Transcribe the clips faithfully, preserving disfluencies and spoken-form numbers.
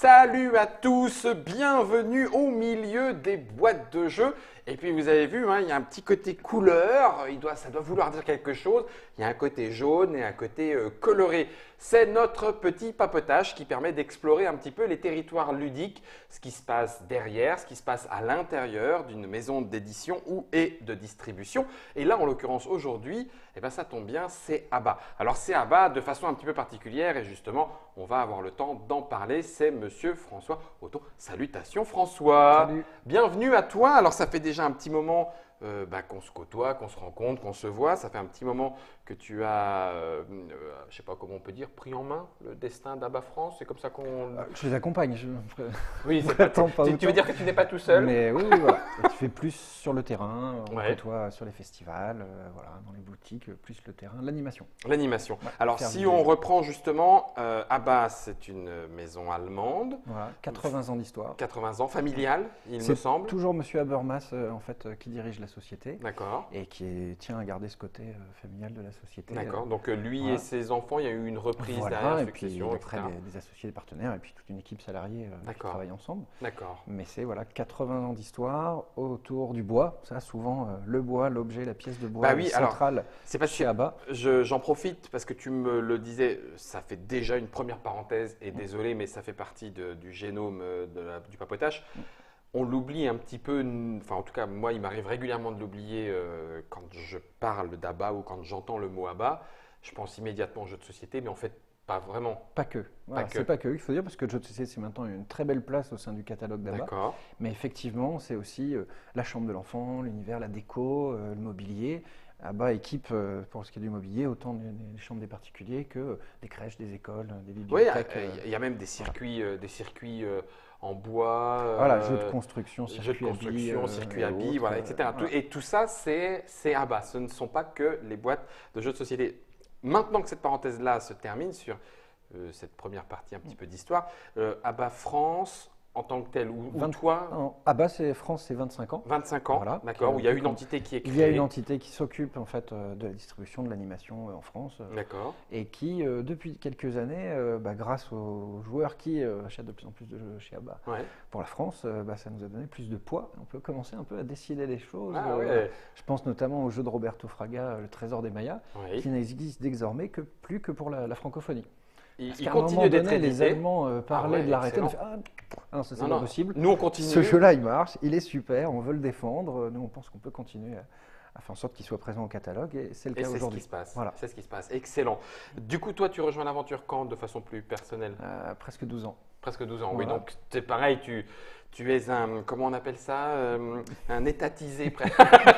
Salut à tous, bienvenue au milieu des boîtes de jeux. Et puis vous avez vu, hein, il y a un petit côté couleur, il doit, ça doit vouloir dire quelque chose. Il y a un côté jaune et un côté euh, coloré. C'est notre petit papotage qui permet d'explorer un petit peu les territoires ludiques, ce qui se passe derrière, ce qui se passe à l'intérieur d'une maison d'édition ou et de distribution. Et là, en l'occurrence aujourd'hui, eh ben, ça tombe bien, c'est Abba. Alors c'est Abba de façon un petit peu particulière et justement, on va avoir le temps d'en parler. C'est Monsieur François Otto. Salutations François. Salut. Bienvenue à toi. Alors ça fait déjà un petit moment euh, bah, qu'on se côtoie, qu'on se rencontre, qu'on se voit. Ça fait un petit moment que tu as, euh, euh, je ne sais pas comment on peut dire, pris en main le destin d'Abba France. C'est comme ça qu'on… Euh, Je les accompagne. Je... Oui, c'est pas, Attends, pas tu, tu veux dire que tu n'es pas tout seul? Mais oui, oui, voilà. Et tu fais plus sur le terrain, on Ouais. côtoie sur les festivals, euh, voilà, dans les boutiques, plus le terrain, l'animation. L'animation. Ouais, Alors faire si du on jeu. reprend justement, euh, Abba, c'est une maison allemande, Voilà, quatre-vingts ans d'histoire. quatre-vingts ans, familiale, il me C'est semble. toujours Monsieur Habermas euh, en fait euh, qui dirige la société D'accord. et qui est- tient à garder ce côté euh, familial de la société. D'accord. Donc euh, lui voilà. et ses enfants, il y a eu une reprise Voilà, derrière, et puis succession, après et cetera. des, des associés, des partenaires et puis toute une équipe salariée euh, qui D'accord. travaille ensemble. D'accord. Mais c'est voilà, quatre-vingts ans d'histoire autour du bois. Ça, souvent, euh, le bois, l'objet, la pièce de bois Bah oui, alors, centrale C'est parce chez que Abba. je- j'en profite parce que tu me le disais, ça fait déjà une première parenthèse et désolé, mais ça fait partie de- du génome euh, de la- du papotage. On l'oublie un petit peu, n- enfin en tout cas moi il m'arrive régulièrement de l'oublier euh, quand je parle d'Abba ou quand j'entends le mot Abba. Je pense immédiatement aux jeux de société, mais en fait pas vraiment. Pas que. Voilà, que. c'est pas que, il faut dire, parce que le jeu de société, c'est maintenant une très belle place au sein du catalogue d'Abba. D'accord. Mais effectivement, c'est aussi euh, la chambre de l'enfant, l'univers, la déco, euh, le mobilier. Abba équipe, euh, pour ce qui est du mobilier, autant des, des chambres des particuliers que euh, des crèches, des écoles, des Oui, bibliothèques. euh, il y a même des circuits, euh, des circuits euh, en bois. euh, voilà, jeux de construction, Jeux de circuits à billes, construction, euh, circuits et à billes, autres, voilà, euh, et cetera. voilà. Tout- Et tout ça, c'est c'est Abba. Ce ne sont pas que les boîtes de jeux de société. Maintenant que cette parenthèse-là se termine sur euh, cette première partie un petit peu d'histoire, euh, Abba France en tant que tel, ou, ou vingt toi, Non, Abba, c'est France, c'est vingt-cinq ans. vingt-cinq ans, Voilà. d'accord, Qui- où il y a qui une com- entité qui est créée. Il y a une entité qui s'occupe en fait euh, de la distribution de l'animation euh, en France euh, D'accord, et qui, euh, depuis quelques années, euh, bah, grâce aux joueurs qui euh, achètent de plus en plus de jeux chez Abba ouais. pour la France, euh, bah, ça nous a donné plus de poids. On peut commencer un peu à décider des choses. Ah Euh, ouais, Je pense notamment au jeu de Roberto Fraga, euh, Le Trésor des Mayas, oui. qui n'existe désormais que plus que pour la, la francophonie. Il, Parce il qu'à un moment continue d'être donné, les édité. Allemands euh, parlaient ouais, de l'arrêter. On excellent. fait, ah, ah non, ça c'est Non, pas non, possible. nous on continue. Ce jeu-là, il marche, il est super, on veut le défendre. Nous, on pense qu'on peut continuer à, à faire en sorte qu'il soit présent au catalogue et c'est le Et cas c'est ce qui aujourd'hui. se passe. Voilà. C'est ce qui se passe. Excellent. Du coup, toi, tu rejoins l'aventure quand, de façon plus personnelle? Euh, presque douze ans. Presque douze ans, oui. Voilà. Donc, c'est pareil, tu, tu es un, comment on appelle ça, euh, un étatisé. presque.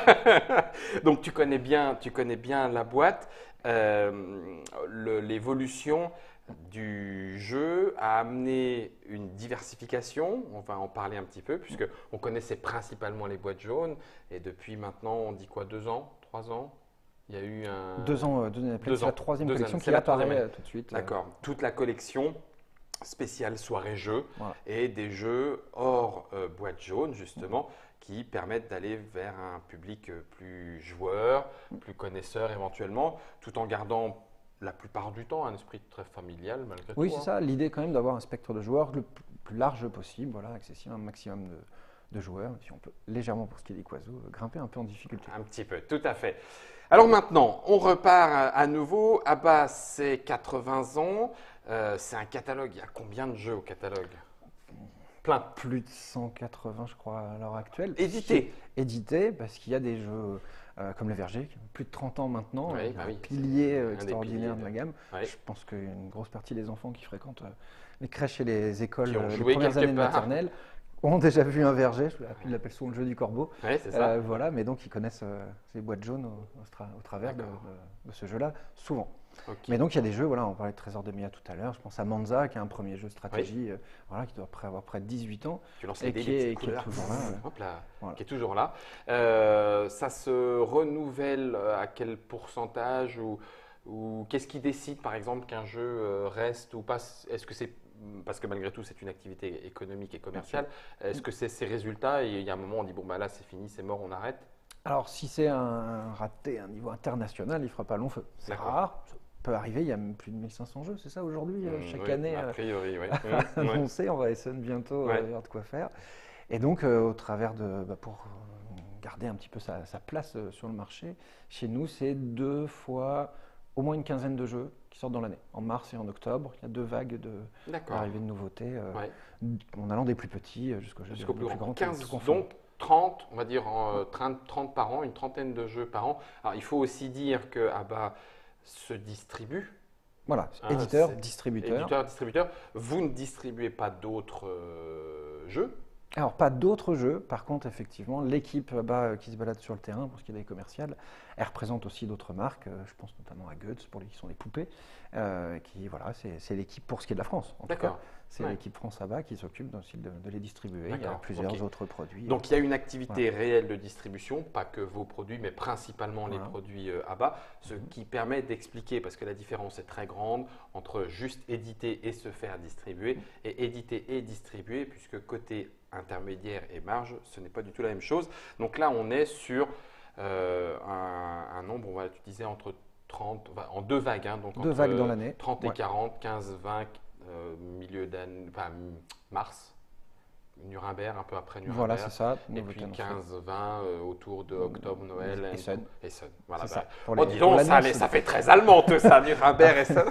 Donc, tu connais bien, tu connais bien la boîte. Euh, le- l'évolution du jeu a amené une diversification. On va en parler un petit peu, puisque on connaissait principalement les boîtes jaunes. Et depuis maintenant, on dit quoi, deux ans, trois ans? Il y a eu un… Deux ans, euh, deux années après, deux c'est ans, la troisième deux collection années, qui c'est la apparaît troisième euh, tout de suite. euh, D'accord. Toute la collection spéciale soirée-jeu Voilà. et des jeux hors euh, boîte jaune, justement, qui permettent d'aller vers un public euh, plus joueur, plus connaisseur éventuellement, tout en gardant la plupart du temps un esprit très familial malgré Oui, tout. c'est hein. ça. L'idée quand même d'avoir un spectre de joueurs le p- plus large possible, voilà, accessible à un maximum de, de joueurs. Si on peut légèrement, pour ce qui est des oiseaux, grimper un peu en difficulté. Un petit peu, tout à fait. Alors maintenant, on repart à- à nouveau. Abba, c'est quatre-vingts ans. Euh, c'est un catalogue. Il y a combien de jeux au catalogue? Plein. Plus de cent quatre-vingts, je crois, à l'heure actuelle. Édité. Édité, parce qu'il y a des jeux euh, comme Le Verger, qui ont plus de trente ans maintenant, Oui, euh, bah un oui, pilier c'est euh, un des extraordinaire piliers de la gamme. Ouais. Je pense qu'une grosse partie des enfants qui fréquentent euh, les crèches et les écoles, Qui ont euh, les joué premières quelque années de part. maternelle, ont déjà vu un verger. Il l'appelle souvent le jeu du corbeau. Oui, c'est ça. Euh, voilà, mais donc ils connaissent euh, ces boîtes jaunes au, au tra- au travers de, D'accord. de- de ce jeu-là, souvent. Ok. Mais donc il y a des jeux, voilà, on parlait de Trésor des Mayas tout à l'heure, je pense à Manza, qui est un premier jeu de stratégie, euh, voilà, qui doit près- avoir près de dix-huit ans. Tu lances Et les dés, qui les est- petites qui est couleurs. toujours là, ouais. Hop là, Voilà. qui est toujours là. Euh, ça se renouvelle à quel pourcentage ou, ou qu'est-ce qui décide par exemple qu'un jeu euh, reste ou pas? Est-ce que c'est parce que malgré tout c'est une activité économique et commerciale. Est-ce que c'est ces résultats et il y a un moment où on dit bon bah là c'est fini, c'est mort, on arrête? Alors si c'est un raté à un niveau international, il ne fera pas long feu. C'est D'accord. rare, peut arriver. Il y a plus de mille cinq cents jeux, c'est ça aujourd'hui, euh, Mmh, chaque oui, année a euh, priori, oui. Mmh, ouais. annoncé. On va essayer bientôt Ouais. euh, avoir de quoi faire. Et donc, euh, au travers de, bah, pour euh, garder un petit peu sa, sa place euh, sur le marché, chez nous, c'est deux fois au moins une quinzaine de jeux qui sortent dans l'année, en mars et en octobre. Il y a deux vagues de, D'accord. d'arrivée de nouveautés, euh, Ouais. en allant des plus petits euh, jusqu'aux jeux des, Jusqu'au des plus plus grand. grands, tout, tout quinze, confondu. donc trente, on va dire en, euh, trente, trente par an, une trentaine de jeux par an. Alors, il faut aussi dire que Abba se distribue. Voilà, Hein, éditeur, c'est distributeur. éditeur, distributeur. Vous ne distribuez pas d'autres euh, jeux. Alors, pas d'autres jeux. Par contre, effectivement, l'équipe là-bas euh, qui se balade sur le terrain, pour ce qui est des commerciales, elle représente aussi d'autres marques. euh, Je pense notamment à Guts, pour les qui sont les poupées. euh, qui, voilà, c'est c'est l'équipe, pour ce qui est de la France, en tout cas, D'accord. c'est Ouais. l'équipe France là-bas qui s'occupe aussi de, de les distribuer. Il y a D'accord, plusieurs ok. autres produits. Donc il y a une activité réelle de distribution, pas que vos produits, mais principalement les Voilà. produits euh, Abba, ce Mhm. qui permet d'expliquer, parce que la différence est très grande entre juste éditer et se faire distribuer, et éditer et distribuer, puisque côté intermédiaire et marge, ce n'est pas du tout la même chose. Donc là, on est sur euh, un, un nombre, on va utiliser entre trente, enfin, en deux vagues, hein, donc Deux entre vagues dans l'année. trente et Ouais. quarante, quinze, vingt, euh, milieu d'année, enfin mars, Nuremberg, un peu après Voilà, Nuremberg. c'est ça. Et nouveauté puis annoncée. quinze vingt euh, autour de octobre, Noël. Et Essen. Essen. Voilà, C'est bah, ça. Pour oh, les- dis pour donc, ça, l'annonce. allait- ça fait très allemand tout ça, Nuremberg, Essen.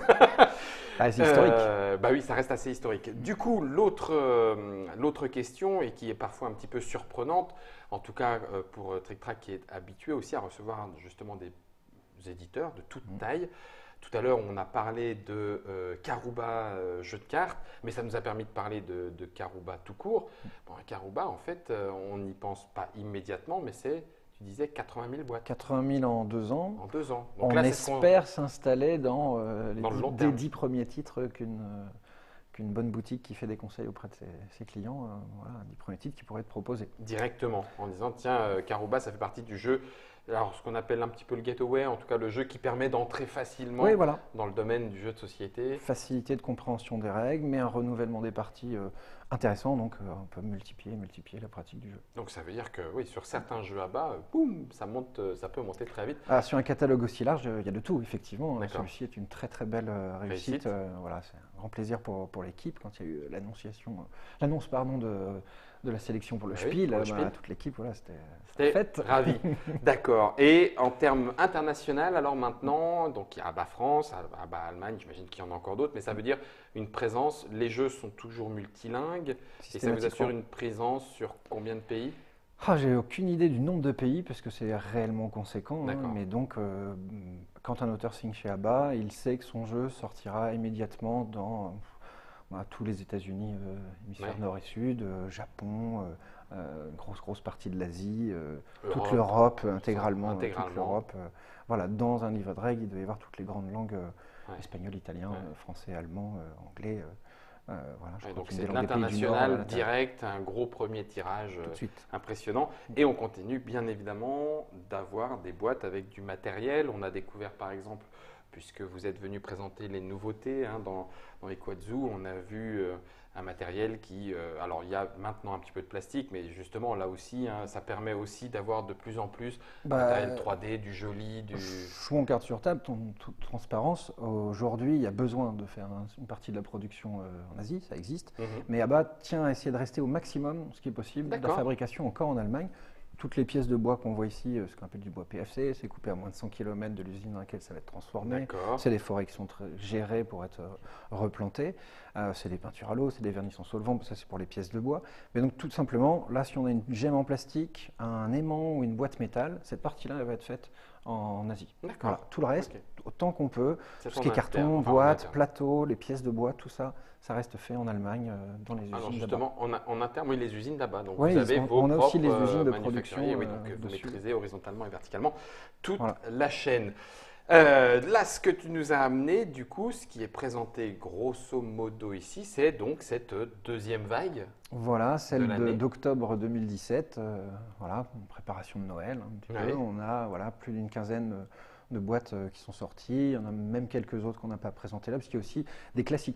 Ah, c'est historique. Euh, bah oui, ça reste assez historique. Du coup, l'autre euh, l'autre question, et qui est parfois un petit peu surprenante, en tout cas euh, pour euh, Trick Track qui est habitué aussi à recevoir justement des éditeurs de toute Mm. taille. Tout à l'heure, on a parlé de euh, Karuba euh, jeu de cartes, mais ça nous a permis de parler de, de Karuba tout court. Bon, un Karuba, en fait, euh, on n'y pense pas immédiatement, mais c'est, tu disais, quatre-vingt mille boîtes quatre-vingt mille en deux ans. en deux ans. Donc On là, c'est ce qu'on- espère s'installer dans, euh, les Dans le dix- long des terme. dix premiers titres qu'une euh, qu'une bonne boutique qui fait des conseils auprès de ses, ses clients, euh, voilà, dix premiers titres qui pourraient être proposés. directement en disant, tiens, euh, Karuba, ça fait partie du jeu. Alors, ce qu'on appelle un petit peu le gateway, en tout cas le jeu qui permet d'entrer facilement Oui, voilà. dans le domaine du jeu de société. Facilité de compréhension des règles, mais un renouvellement des parties euh, intéressant, donc euh, on peut multiplier, multiplier la pratique du jeu. Donc ça veut dire que oui, sur certains jeux à bas, euh, boum, ça monte, euh, ça peut monter très vite. Ah, sur un catalogue aussi large, euh, il y a de tout, effectivement. D'accord. Celui-ci est une très très belle euh, réussite. Réussite. Euh, voilà, c'est un grand plaisir pour, pour l'équipe. Quand il y a eu l'annonciation, euh, l'annonce pardon, de, de la sélection pour le Ah oui, Spiel, pour le euh, bah, Spiel. toute l'équipe, voilà, c'était C'était fête. ravi. D'accord. Et en termes international, alors maintenant, donc il y a Abba France, Abba Allemagne, j'imagine qu'il y en a encore d'autres, mais ça veut dire une présence. Les jeux sont toujours multilingues et ça vous Systématiquement. assure une présence sur combien de pays? Ah, j'ai aucune idée du nombre de pays parce que c'est réellement conséquent. hein, D'accord. mais donc, euh, quand un auteur signe chez Abba, il sait que son jeu sortira immédiatement dans euh, bah, tous les États-Unis, euh, hémisphère Ouais. nord et sud, euh, Japon, euh, euh, une grosse grosse partie de l'Asie, euh, Europe, toute l'Europe euh, intégralement, euh, intégralement. toute l'Europe. euh, voilà, dans un livre de règles, il doit y avoir toutes les grandes langues euh, Ouais. espagnol, italien, Ouais. euh, français, allemand, euh, anglais. euh, euh, voilà, je Ouais, crois donc qu'une c'est des de langues des pays du Nord, l'international euh, l'intérieur. direct, un gros premier tirage Tout euh, de suite. impressionnant. Et on continue bien évidemment d'avoir des boîtes avec du matériel. On a découvert par exemple, puisque vous êtes venu présenter les nouveautés hein, dans, dans les Quadzu, on a vu euh, un matériel qui, euh, alors il y a maintenant un petit peu de plastique, mais justement là aussi, hein, ça permet aussi d'avoir de plus en plus Bah, matériel trois D, du joli, du... Jouons carte sur table, en toute transparence. Aujourd'hui, il y a besoin de faire un- une partie de la production euh, en Asie, ça existe. Mhm. Mais Abba tient à essayer de rester au maximum, ce qui est possible, de la D'accord. fabrication encore en Allemagne. Toutes les pièces de bois qu'on voit ici, euh, ce qu'on appelle du bois P F C, c'est coupé à moins de cent kilomètres de l'usine dans laquelle ça va être transformé. D'accord. C'est des forêts qui sont très- gérées pour être euh, replantées. Euh, c'est des peintures à l'eau, c'est des vernis en solvant, ça c'est pour les pièces de bois. Mais donc tout simplement, là si on a une gemme en plastique, un aimant ou une boîte métal, cette partie-là elle va être faite en Asie. D'accord. Voilà, tout le reste, Ok. autant qu'on peut, C'est tout ce en qui est interne, carton, enfin, en boîte, interne. plateau, les pièces de bois, tout ça, ça reste fait en Allemagne, euh, dans les usines Alors là-bas. justement, en, a- en interne, oui, les usines là-bas. Donc Oui, vous avez on- vos on a aussi les propres, usines de euh, production, manufacturiers, oui, donc euh, euh, vous dessus. maîtrisez horizontalement et verticalement toute Voilà. la chaîne. Euh, là, ce que tu nous as amené, du coup, ce qui est présenté grosso modo ici, c'est donc cette deuxième vague. Voilà, celle de- l'année. d'octobre deux mille dix-sept, euh, voilà, en préparation de Noël un petit Ouais. peu. On a voilà, plus d'une quinzaine euh, de boîtes euh, qui sont sorties. Il y en a même quelques autres qu'on n'a pas présentées là, parce qu'il y a aussi des classiques.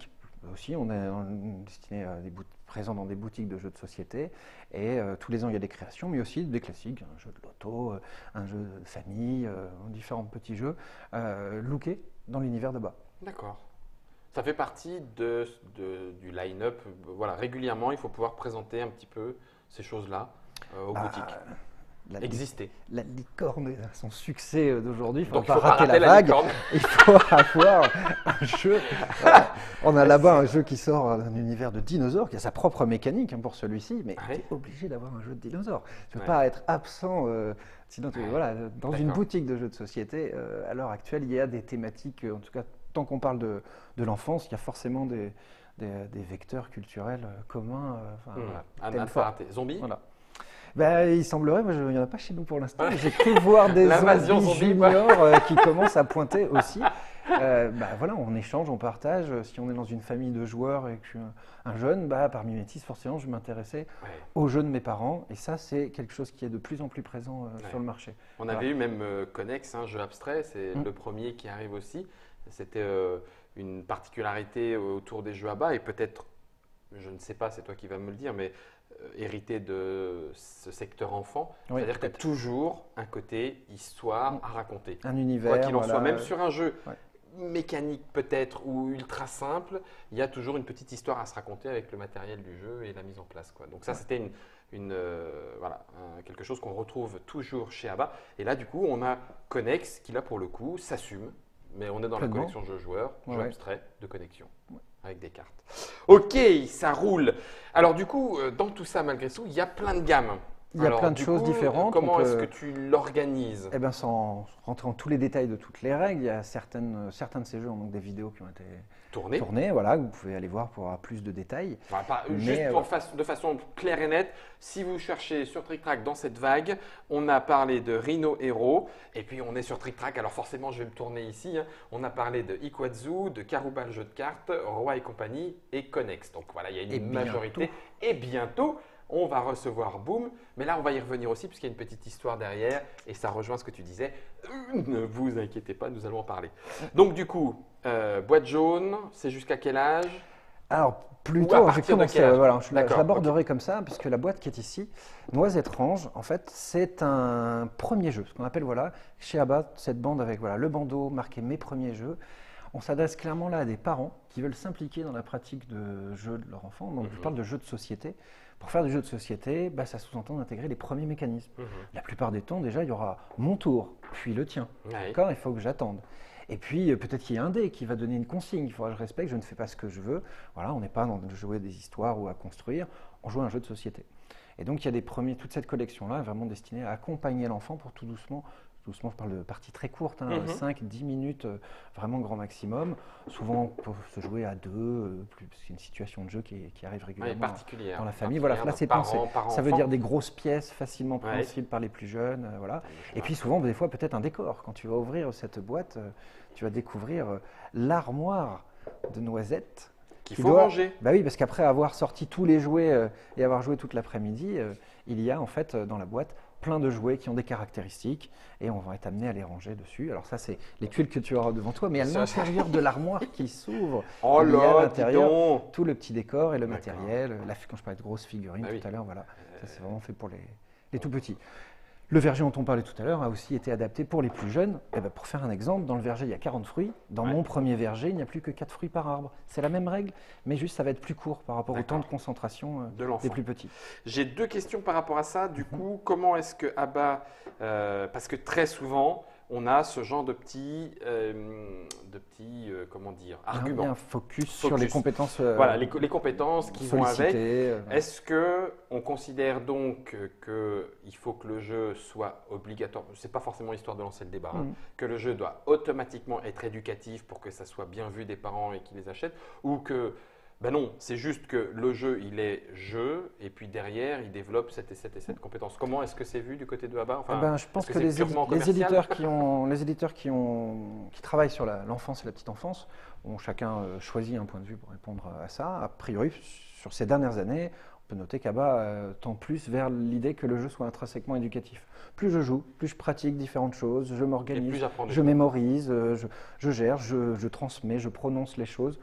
aussi, on est on est destiné à des bout- présent dans des boutiques de jeux de société. Et euh, tous les ans, il y a des créations, mais aussi des classiques, un jeu de loto, euh, un jeu de famille, euh, différents petits jeux, euh, lookés dans l'univers de bas. D'accord. Ça fait partie de, de- du line-up. euh, Voilà, régulièrement, il faut pouvoir présenter un petit peu ces choses-là euh, aux Bah, boutiques. la, Exister. la licorne est à son succès euh, d'aujourd'hui, il ne faut Donc, il pas faut pas rater rater la la vague. licorne. Il faut avoir un jeu. Voilà. On a là-bas un jeu qui sort d'un univers de dinosaures, qui a sa propre mécanique hein, pour celui-ci, mais Ouais. tu es obligé d'avoir un jeu de dinosaures. Tu ne peux Ouais. pas être absent. euh, sinon, tu- Ouais. voilà, dans une D'accord. boutique de jeux de société, euh, à l'heure actuelle, il y a des thématiques, euh, en tout cas, tant qu'on parle de, de l'enfance, il y a forcément des, des, des vecteurs culturels euh, communs. euh, enfin, Hmm. voilà, À thème ne pas fort. rater. Zombie. Voilà. Ben, il semblerait, moi, je- il n'y en a pas chez nous pour l'instant. mais J'ai cru voir des L'invasion zombies zombie, quoi. juniors euh, qui commencent à pointer aussi. Euh, bah, voilà, on échange, on partage. Si on est dans une famille de joueurs et que je suis un, un jeune, bah, par mimétisme, forcément, je m'intéressais Ouais. aux jeux de mes parents. Et ça, c'est quelque chose qui est de plus en plus présent euh, Ouais. sur le marché. On Voilà. avait eu même euh, Connex, un jeu abstrait, c'est Mm. le premier qui arrive aussi. C'était euh, une particularité autour des jeux à bas et peut-être, je ne sais pas, c'est toi qui vas me le dire, mais euh, hérité de ce secteur enfant. Oui, C'est-à-dire que peut-être. toujours un côté histoire Mm. à raconter. Un univers. Quoi qu'il en voilà. soit, même sur un jeu Ouais. mécanique peut-être ou ultra simple, il y a toujours une petite histoire à se raconter avec le matériel du jeu et la mise en place, quoi. Donc ça, Ouais. c'était une, une, euh, voilà, un- quelque chose qu'on retrouve toujours chez Abba. Et là, du coup, on a Connex qui, là, pour le coup, s'assume. Mais on est dans Pleinement. la collection jeux joueurs, Ouais, jeux ouais. abstraits de connexion, avec des cartes. Ok, ça roule. Alors du coup, euh, dans tout ça, malgré tout, il y a plein de gammes. Il y a Alors, plein de du choses coup, différentes. Comment On est-ce peut- que tu l'organises? Eh bien, sans rentrer dans tous les détails de toutes les règles, il y a certaines, certains de ces jeux ont donc des vidéos qui ont été Tourner. tournées, voilà, que vous pouvez aller voir pour avoir plus de détails. Voilà, pas- Mais, juste euh, pour fa- de façon claire et nette, si vous cherchez sur Trick Track dans cette vague, on a parlé de Rhino Hero, et puis on est sur Trick Track, alors forcément je vais me tourner ici, hein. On a parlé de Iquatsu, de Karuba le jeu de cartes, Roi et compagnie et Connex. Donc voilà, il y a une Et majorité. Et bientôt, on va recevoir Boom, mais là on va y revenir aussi puisqu'il y a une petite histoire derrière, et ça rejoint ce que tu disais. Euh, Ne vous inquiétez pas, nous allons en parler. Donc du coup, euh, boîte jaune, c'est jusqu'à quel âge? Alors, plutôt, à je vais partir de commencer, quel âge? euh, voilà, je, la- je D'accord, l'aborderai comme ça, puisque la boîte qui est ici, Noisette Range, en fait, c'est un premier jeu, ce qu'on appelle, voilà, chez Abba, cette bande avec voilà, le bandeau marqué mes premiers jeux. On s'adresse clairement là à des parents qui veulent s'impliquer dans la pratique de jeux de leur enfant. Donc, je Mhm. parle de jeux de société. Pour faire des jeux de société, bah, ça sous-entend d'intégrer les premiers mécanismes. Mhm. La plupart des temps, déjà, il y aura mon tour, puis le tien. Ouais. D'accord, il faut que j'attende. Et puis euh, peut-être qu'il y a un dé qui va donner une consigne. Il faudra que je respecte, je ne fais pas ce que je veux. Voilà, on n'est pas dans de jouer des histoires ou à construire, on joue à un jeu de société. Et donc il y a des premiers, toute cette collection-là est vraiment destinée à accompagner l'enfant pour tout doucement. Doucement, je parle de parties très courtes, hein, Mhm. cinq dix minutes, euh, vraiment grand maximum. Souvent, pour se jouer à deux, euh, plus, c'est une situation de jeu qui, qui arrive Ouais, régulièrement particulière. dans la famille. Voilà, là c'est parents, pensé. parents, Ça veut enfants. dire des grosses pièces facilement Ouais. préhensibles par les plus jeunes. euh, voilà. Ah, Et puis souvent, des fois, peut-être un décor. Quand tu vas ouvrir cette boîte, euh, tu vas découvrir euh, l'armoire de Noisette. qu'il qui faut doit- ranger. Bah oui, parce qu'après avoir sorti tous les jouets euh, et avoir joué toute l'après-midi, euh, il y a en fait euh, dans la boîte plein de jouets qui ont des caractéristiques et on va être amené à les ranger dessus. Alors ça, c'est les tuiles que tu auras devant toi, mais à Ça, l'intérieur de l'armoire qui s'ouvre, Oh il y a à là, dis l'intérieur donc. tout le petit décor et le D'accord. matériel. La, quand je parlais de grosses figurines Bah oui. tout à l'heure, voilà, ça c'est vraiment fait pour les, les tout petits. Le verger dont on parlait tout à l'heure a aussi été adapté pour les plus jeunes. Et ben pour faire un exemple, dans le verger, il y a quarante fruits. Dans Ouais. mon premier verger, il n'y a plus que quatre fruits par arbre. C'est la même règle, mais juste ça va être plus court par rapport au temps D'accord. de concentration euh, De l'enfant. des plus petits. J'ai deux questions par rapport à ça. Mhm. Du coup, comment est-ce que Abba, euh, parce que très souvent, on a ce genre de petits, euh, de petits, euh, comment dire, Il y a arguments. un focus, sur les Focus. compétences euh, Voilà, les, co- les compétences qui vont avec. sollicitées. euh, Est-ce que on considère donc qu'il faut que le jeu soit obligatoire? C'est pas forcément histoire de lancer le débat. hein, Mhm. Que le jeu doit automatiquement être éducatif pour que ça soit bien vu des parents et qu'ils les achètent, ou que ben non, c'est juste que le jeu il est jeu et puis derrière il développe cette et cette et cette compétence. Comment est-ce que c'est vu du côté de Abba? Enfin, Eh ben, je pense est-ce que, que les, c'est édi- purement les commercial? éditeurs, qui, ont, les éditeurs qui, ont, qui travaillent sur la- l'enfance et la petite enfance ont chacun euh, choisi un point de vue pour répondre à ça. A priori, sur ces dernières années, on peut noter qu'Abba euh, tend plus vers l'idée que le jeu soit intrinsèquement éducatif. Plus je joue, plus je pratique différentes choses, je Et m'organise, plus j'apprends des je choses. mémorise, euh, je, je gère, je, je transmets, je prononce les choses.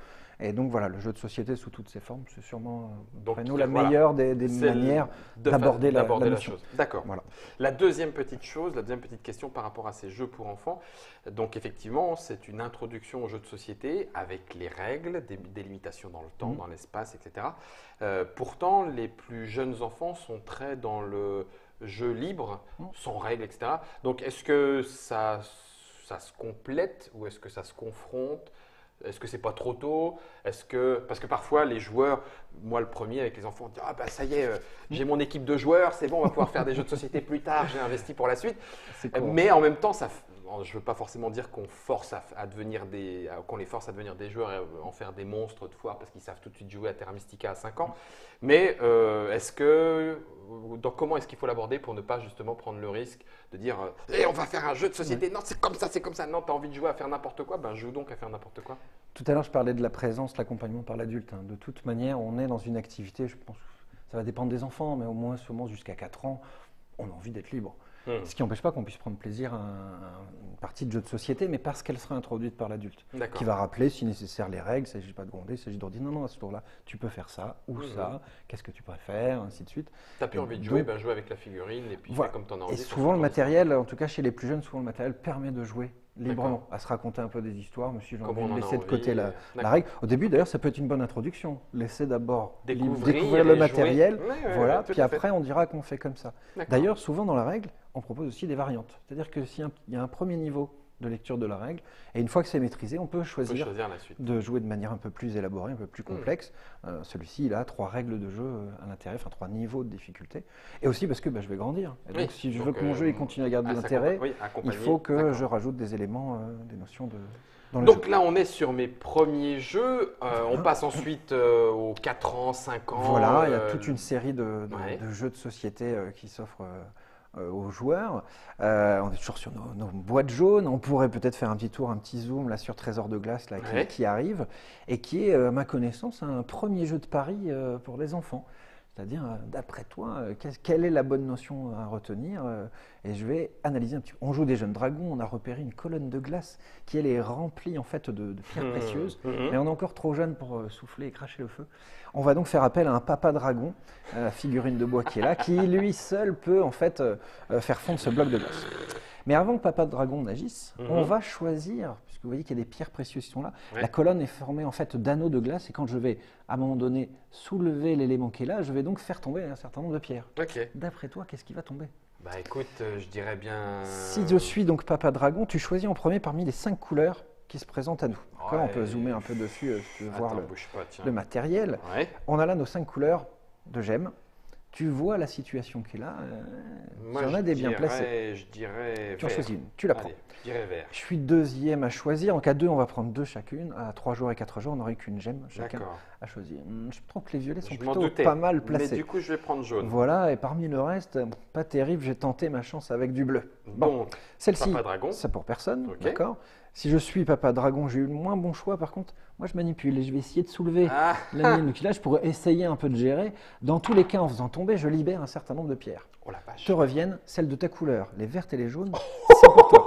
Et donc voilà, le jeu de société sous toutes ses formes, c'est sûrement Donc, pour nous la voilà. meilleure des, des C'est manières de d'aborder la, d'aborder la la notion. chose. D'accord. Voilà. La deuxième petite chose, la deuxième petite question par rapport à ces jeux pour enfants. Donc effectivement, c'est une introduction au jeu de société avec les règles, des, des limitations dans le temps, Mhm. dans l'espace, et cetera. Euh, pourtant, les plus jeunes enfants sont très dans le jeu libre, Mhm. sans règles, et cetera. Donc est-ce que ça, ça se complète ou est-ce que ça se confronte? Est-ce que c'est pas trop tôt? Est-ce que parce que parfois les joueurs, moi le premier avec les enfants, on dit ah bah ça y est, euh, j'ai mon équipe de joueurs, c'est bon, on va pouvoir faire des jeux de société plus tard, j'ai investi pour la suite. C'est Euh, court. Mais en même temps, ça, f- je veux pas forcément dire qu'on force à, à devenir des, à- qu'on les force à devenir des joueurs et à en faire des monstres de foire parce qu'ils savent tout de suite jouer à Terra Mystica à cinq ans. Mais euh, est-ce que, donc comment est-ce qu'il faut l'aborder pour ne pas justement prendre le risque de dire, euh, Eh, on va faire un jeu de société, non c'est comme ça, c'est comme ça, non t'as envie de jouer à faire n'importe quoi, ben joue donc à faire n'importe quoi. Tout à l'heure, je parlais de la présence, l'accompagnement par l'adulte. hein. De toute manière, on est dans une activité, je pense, ça va dépendre des enfants, mais au moins, sûrement jusqu'à quatre ans, on a envie d'être libre. Hmm. Ce qui n'empêche pas qu'on puisse prendre plaisir à un- une partie de jeu de société, mais parce qu'elle sera introduite par l'adulte. D'accord. Qui va rappeler, si nécessaire, les règles. Il ne s'agit pas de gronder, il s'agit de dire non, non, à ce tour-là, tu peux faire ça ou Mhm. ça, qu'est-ce que tu préfères, ainsi de suite. T'as plus Et envie de donc- jouer, ben joue avec la figurine et puis Voilà. fais comme t'en as envie. Et sans souvent, le tout matériel, en tout cas chez les plus jeunes, souvent le matériel permet de jouer librement, D'accord. à se raconter un peu des histoires, mais si j'ai Comme envie on de en a laisser de envie, côté la, euh, la d'accord. règle. Au début, d'ailleurs, ça peut être une bonne introduction. Laisser d'abord Découvrir découvrir le et matériel, jouer. Ouais, ouais, voilà, ouais, tout puis à fait. après, on dira qu'on fait comme ça. D'accord. D'ailleurs, souvent dans la règle, on propose aussi des variantes. C'est-à-dire que s'il y a un- il y a un premier niveau de lecture de la règle, et une fois que c'est maîtrisé, on peut On peut choisir choisir la suite. de jouer de manière un peu plus élaborée, un peu plus complexe. Euh, Celui-ci, il a trois règles de jeu euh, à l'intérieur, enfin trois niveaux de difficulté. Et aussi parce que bah, je vais grandir. Et donc, Oui, si je donc, veux que mon euh, jeu il continue à garder Ah, de ça l'intérêt, compa- oui, il accompagner, faut que d'accord. je rajoute des éléments, euh, des notions de, dans le Donc jeu. là, on est sur mes premiers jeux. Euh, on passe ensuite euh, aux quatre ans, cinq ans. Voilà, il y a euh, toute une série de, de- ouais. de jeux de société euh, qui s'offrent euh, euh, aux joueurs. Euh, on est toujours sur nos, nos boîtes jaunes. On pourrait peut-être faire un petit tour, un petit zoom là sur Trésor de glace là, qui, Ouais. qui arrive et qui est, euh, à ma connaissance, un premier jeu de pari euh, pour les enfants. C'est-à-dire, euh, d'après toi, euh, qu'est-ce- quelle est la bonne notion à retenir euh, Et je vais analyser un petit peu. On joue des jeunes dragons, on a repéré une colonne de glace qui, elle, est remplie en fait de, de pierres Mmh, précieuses. mmh. Mais on est encore trop jeune pour euh, souffler et cracher le feu. On va donc faire appel à un papa dragon, euh, la figurine de bois qui est là, qui lui seul peut en fait euh, euh, faire fondre ce bloc de glace. Mais avant que papa dragon n'agisse, Mhm. on va choisir, puisque vous voyez qu'il y a des pierres précieuses qui sont là, Ouais. la colonne est formée en fait d'anneaux de glace et quand je vais à un moment donné soulever l'élément qui est là, je vais donc faire tomber un certain nombre de pierres. Ok. D'après toi, qu'est-ce qui va tomber? Bah écoute, euh, je dirais bien. Si je suis donc papa dragon, tu choisis en premier parmi les cinq couleurs qui se présentent à nous. D'accord, Ouais. on peut zoomer un peu dessus euh, si tu veux voir Attends, le, bouge pas, tiens. le matériel. Ouais. On a là nos cinq couleurs de gemmes. Tu vois la situation qui est là. Euh, Moi, il y en je a des bien dirais- placées. Je dirais. Tu en vert. choisis une, tu la prends. Allez, je dirais vert. Je suis deuxième à choisir. En cas de deux, on va prendre deux chacune. À trois jours et quatre jours, on n'aurait qu'une gemme chacun D'accord. à choisir. Hum, Je trouve que les violets sont Je m'en plutôt doutais. pas mal Mais placés. du coup, je vais prendre jaune. Voilà, et parmi le reste, pas terrible, j'ai tenté ma chance avec du bleu. Bon, Donc, celle-ci, Papa Dragon. c'est pour personne, Ok. d'accord. Si je suis papa dragon, j'ai eu le moins bon choix. Par contre, moi, je manipule et je vais essayer de soulever Ah, la mienne. Donc là, je pourrais essayer un peu de gérer. Dans tous les cas, en faisant tomber, je libère un certain nombre de pierres. oh la vache. Te reviennent celles de ta couleur, les vertes et les jaunes, c'est pour toi.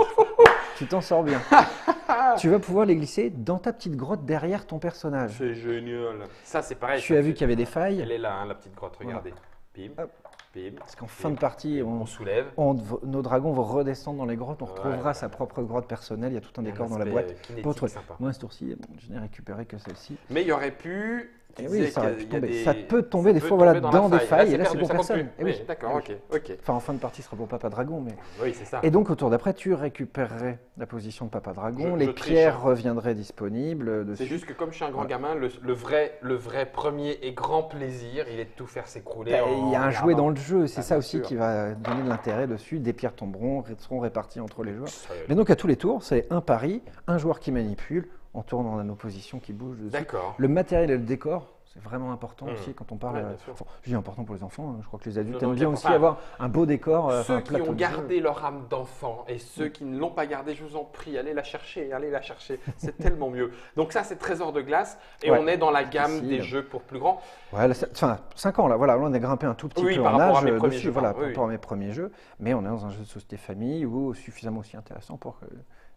Tu t'en sors bien. Tu vas pouvoir les glisser dans ta petite grotte derrière ton personnage. C'est génial. Ça, c'est pareil. Tu ça as vu fait- qu'il y avait des failles. Elle est là, hein, la petite grotte. Regardez. Bim, Hop. bim. Parce qu'en bim. fin de partie, on, On soulève. on- nos dragons vont redescendre dans les grottes. On Ouais, retrouvera ouais, sa ouais. propre grotte personnelle. Il y a tout un Il y a décor un dans la aspect, boîte. euh, kinétique Pour trouver. sympa. Moi, ce tour-ci, je n'ai récupéré que celle-ci. Mais il y aurait pu. tu Eh disais oui, ça aurait qu'il pu y a tomber. des- Ça peut tomber ça des peut fois voilà, tomber dans la des faille. failles. Et là, c'est c'est pour perdu, ça personne. compte Eh plus. oui. Oui, d'accord, Eh ok, oui. ok. Enfin, en fin de partie, ce sera pour papa dragon. Mais... Oui, c'est ça. Et donc, au tour d'après, tu récupérerais la position de papa dragon. Je- les je triche, pierres hein. reviendraient disponibles dessus. C'est juste que comme je suis un grand Voilà. gamin, le, le vrai, le vrai premier et grand plaisir, il est de tout faire s'écrouler. Ben, en Il y a un regardant. jouet dans le jeu, c'est Ah, ça bien aussi sûr. qui va donner de l'intérêt dessus. Des pierres tomberont, seront réparties entre les joueurs. Ça, Mais donc à tous les tours, c'est un pari, un joueur qui manipule, on tourne, on a nos positions qui bougent dessus. D'accord. Le matériel et le décor, c'est vraiment important Mmh. aussi quand on parle. Ouais, euh, bien sûr. enfin, je dis important pour les enfants, hein, je crois que les adultes Non, non, aiment bien il y a aussi pas- avoir un beau décor. euh, enfin, Ceux un qui plateau ont de jeu. gardé leur âme d'enfant et ceux qui ne l'ont pas gardée, je vous en prie, allez la chercher, allez la chercher. C'est tellement mieux. Donc ça, c'est Trésor de glace et Ouais. on est dans la gamme Ici, des là. jeux pour plus grands. Ouais, là, c'est- enfin, cinq ans là, voilà, là, on a grimpé un tout petit Oui, peu par en rapport à âge mes euh, premiers dessus, jeux, voilà, pardon, par oui, rapport à mes premiers jeux, mais on est dans un jeu de société famille où suffisamment aussi intéressant pour que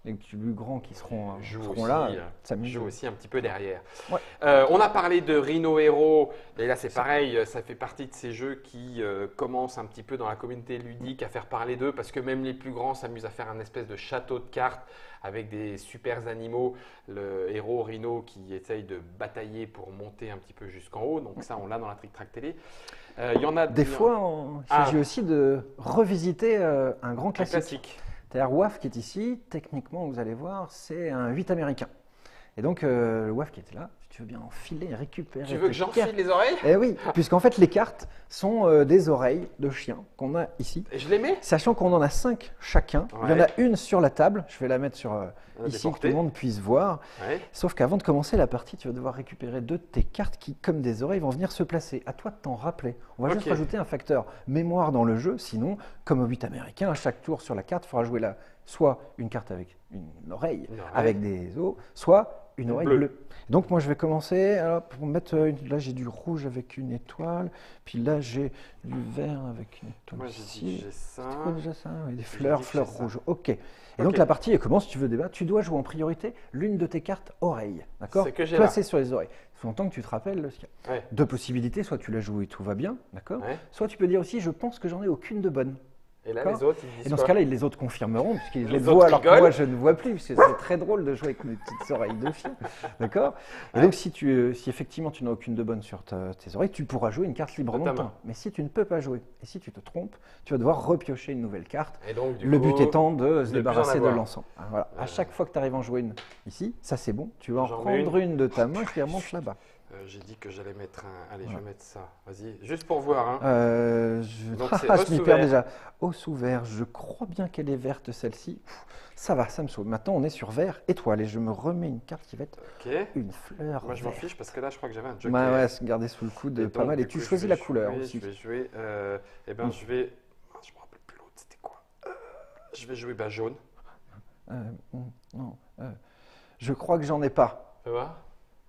les plus grands qui seront, euh, joue seront aussi, là, euh, s'amusent. joue aussi un petit peu derrière. Ouais. Euh, on a parlé de Rhino Hero, et là c'est pareil, ça fait partie de ces jeux qui euh, commencent un petit peu dans la communauté ludique à faire parler d'eux, parce que même les plus grands s'amusent à faire un espèce de château de cartes avec des super animaux, le héros Rhino qui essaye de batailler pour monter un petit peu jusqu'en haut, donc ça on l'a dans la Trick Track Télé. Euh, il y en a Des fois, on- il Ah. s'agit aussi de revisiter euh, un grand un classique. classique. C'est-à-dire W A F qui est ici, techniquement, vous allez voir, c'est un huit américain. Et donc, euh, le W A F qui était là, si tu veux bien enfiler et récupérer. Tu veux que tes j'enfile cartes. les oreilles? Eh oui, puisqu'en fait, les cartes sont euh, des oreilles de chien qu'on a ici. Et je les mets? Sachant qu'on en a cinq chacun. Il y en Ouais. a une sur la table. Je vais la mettre sur, euh, On a ici, que déporté. tout le monde puisse voir. Ouais. Sauf qu'avant de commencer la partie, tu vas devoir récupérer deux de tes cartes qui, comme des oreilles, vont venir se placer. À toi de t'en rappeler. On va Ok. juste rajouter un facteur mémoire dans le jeu. Sinon, comme au huit américain, à chaque tour sur la carte, il faudra jouer là, soit une carte avec une oreille, Une oreille. avec des os, soit une oreille Bleu. bleue. Donc moi je vais commencer, alors, pour mettre, euh, une- là j'ai du rouge avec une étoile, puis là j'ai du vert avec une étoile Moi j'ai dit ici. que j'ai ça. C'est quoi déjà ça? Oui, des dit fleurs, que j'ai fleurs ça. rouges. Ok. Et Ok. donc la partie elle commence, si tu veux débattre, tu dois jouer en priorité l'une de tes cartes oreilles. D'accord? C'est que j'ai Placée sur les oreilles. Il faut longtemps que tu te rappelles ce qu'il y a. Ouais. Deux possibilités, soit tu la joues et tout va bien, d'accord? Ouais. Soit tu peux dire aussi je pense que j'en ai aucune de bonne. Et là D'accord. les autres ils disent Et dans ce quoi? cas-là, les autres confirmeront, puisqu'ils Les les autres voient alors que rigolent. moi je ne vois plus, parce que c'est très drôle de jouer avec mes petites oreilles de chien. D'accord? Et Ouais. donc, si, tu, euh, si effectivement tu n'as aucune de bonne sur ta- tes oreilles, tu pourras jouer une carte librement De de ta temps. main. Mais si tu ne peux pas jouer, et si tu te trompes, tu vas devoir repiocher une nouvelle carte. Et donc, du Le coup, but étant de se ne plus en débarrasser de avoir. l'ensemble. Ah, voilà. Euh. À chaque fois que tu arrives à en jouer une ici, ça c'est bon, tu vas en J'en mets prendre une. de ta main qui remonte là-bas. Euh, j'ai dit que j'allais mettre un. Allez, je Voilà. vais mettre ça. Vas-y, juste pour voir. Hein. Euh, je Donc, ah, c'est je os m'y ou perds vert. déjà. Os ou vert, je crois bien qu'elle est verte celle-ci. Pff, Ça va, ça me sauve. Maintenant, on est sur vert étoile et je me remets une carte qui va être Ok. une fleur. Moi, je m'en verte. fiche parce que là, je crois que j'avais un joker. Ouais, ouais, se garder sous le coude, Et pas donc, mal. Et du tu coup, je choisis vais la couleur jouer, aussi. Je vais jouer. Euh, eh ben, Mm. je vais. Ah, je me rappelle plus l'autre. C'était quoi? Euh, Je vais jouer bah, jaune. Euh, mm, non, euh, je crois que j'en ai pas. Tu vois?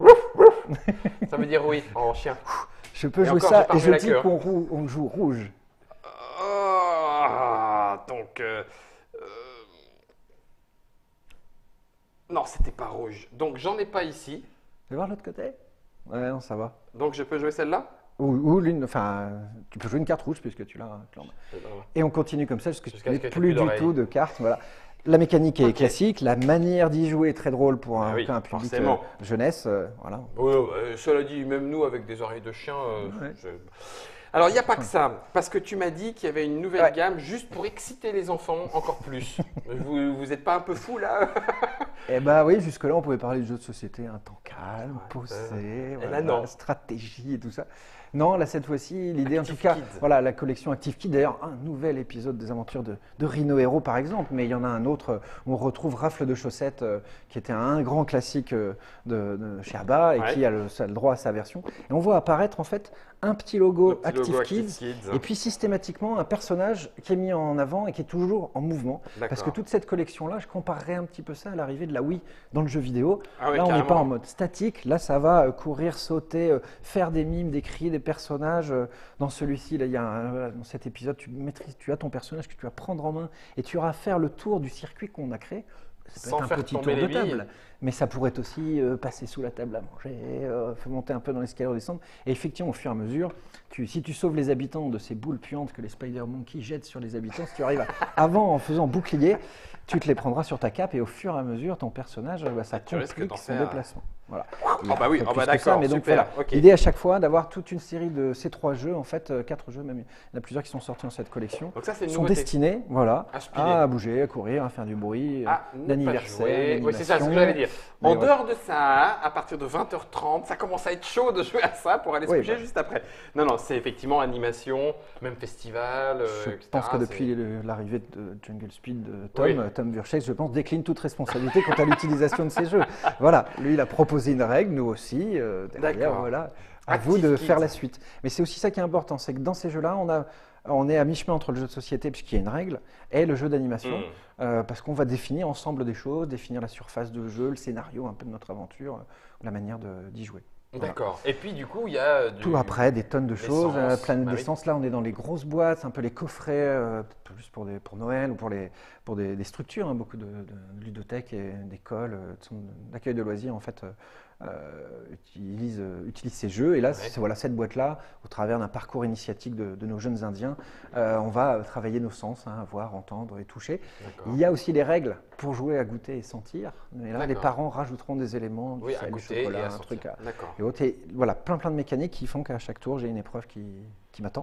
Ça veut dire oui en chien. Je peux Et jouer encore, ça j'ai pas et revu je la dis queue, hein. qu'on rou- on joue rouge. Ah, donc. euh, euh, Non, c'était pas rouge. Donc, j'en ai pas ici. Tu veux voir l'autre côté? Ouais, non, ça va. Donc, je peux jouer celle-là? Ou, ou l'une, enfin, tu peux jouer une carte rouge puisque tu l'as. tu l'as en main. Eh ben, ouais. Et on continue comme ça jusqu'à ce que Jusqu'à tu ce que n'aies t'aies plus plus du d'oreilles. tout de cartes. Voilà. La mécanique est Ok. classique, la manière d'y jouer est très drôle pour un, Ah oui, un public euh, forcément. jeunesse. euh, voilà. Oui, ouais, cela dit, même nous, avec des oreilles de chien. euh, Ouais. je- Alors, il n'y a pas que ça, parce que tu m'as dit qu'il y avait une nouvelle Ouais. gamme juste pour exciter les enfants encore plus. vous vous êtes pas un peu fou là? Eh bah oui, jusque-là, on pouvait parler de jeux de société, un temps calme, Ouais, posé, euh, et voilà, là, non. stratégie et tout ça. Non, là, cette fois-ci, l'idée, en Active tout cas, Kids. voilà, la collection Active Kids. D'ailleurs, un nouvel épisode des aventures de, de Rhino Hero, par exemple, mais il y en a un autre euh, où on retrouve Rafle de chaussettes, euh, qui était un grand classique euh, de, de chez Abba et Ouais. qui a le, ça a le droit à sa version. Et on voit apparaître, en fait, un petit logo, Le petit Active, logo Kids, Active Kids. et puis systématiquement un personnage qui est mis en avant et qui est toujours en mouvement. Parce que D'accord. toute cette collection-là, je comparerais un petit peu ça à l'arrivée de la Wii dans le jeu vidéo. Ah ouais, Là, on n'est carrément. pas en mode statique. Là, ça va euh, courir, sauter, euh, faire des mimes, des cris, des personnages. euh, Dans celui-ci, là, il y a un- voilà, dans cet épisode, tu maîtrises, tu as ton personnage que tu vas prendre en main et tu auras à faire le tour du circuit qu'on a créé. Ça peut Sans être un faire petit tour tomber de les billes. table, mais ça pourrait aussi euh, passer sous la table à manger, euh, faire monter un peu dans l'escalier, descendre. Et effectivement, au fur et à mesure, tu, si tu sauves les habitants de ces boules puantes que les Spider Monkey jettent sur les habitants, si tu arrives à- avant en faisant bouclier, tu te les prendras sur ta cape et au fur et à mesure, ton personnage, bah, ça tu risques complique d'en son faire- déplacement. Voilà. Ah bah oui, Un peu ah bah plus que ça, d'accord, mais donc super, voilà. ok. L'idée à chaque fois d'avoir toute une série de ces trois jeux, en fait, euh, quatre jeux même, il y en a plusieurs qui sont sortis dans cette collection, Donc ça, c'est une sont nouveauté. destinés, voilà, À se piler. à bouger, à courir, à faire du bruit, euh, Ah, ne pas l'anniversaire, jouer. Oui, c'est ça ce que l'animation. j'allais dire. Mais En ouais. dehors de ça, à partir de vingt heures trente, ça commence à être chaud de jouer à ça pour aller se Oui, coucher bah. juste après. Non, non, c'est effectivement animation, même festival, euh, Je et cetera. pense que C'est- depuis le- l'arrivée de Jungle Speed de Tom, Oui. euh, Tom Verchek, je pense, décline toute responsabilité quant à l'utilisation de ces jeux. Voilà, lui, il a proposé une règle, nous aussi. euh, derrière, D'accord. voilà, à Active vous de Kids. faire la suite. Mais c'est aussi ça qui est important, c'est que dans ces jeux-là, on, a, on est à mi-chemin entre le jeu de société, puisqu'il y a une règle, et le jeu d'animation, Mm. euh, parce qu'on va définir ensemble des choses, définir la surface de jeu, le scénario un peu de notre aventure, euh, la manière de- d'y jouer. Voilà. D'accord. Et puis, du coup, il y a du... Tout après, des tonnes de choses, euh, l'essence. plein Bah oui. d'essence. Là, on est dans les grosses boîtes, un peu les coffrets, euh, plus pour, des, pour Noël ou pour, les, pour des, des structures, hein, beaucoup de, de, de ludothèques et d'écoles, euh, de centres d'accueil de loisirs, en fait, euh, euh, utilisent, euh, utilisent ces jeux. Et là, Ouais. c'est voilà, cette boîte-là, au travers d'un parcours initiatique de, de nos jeunes Indiens, euh, on va travailler nos sens, hein, voir, entendre et toucher. D'accord. Il y a aussi les règles pour jouer à goûter et sentir. Mais là, les D'accord. parents rajouteront des éléments, du Oui, à sel, du goûter chocolat, et à un sentir. truc à, D'accord. et autres. Et voilà, plein plein de mécaniques qui font qu'à chaque tour, j'ai une épreuve qui, qui m'attend.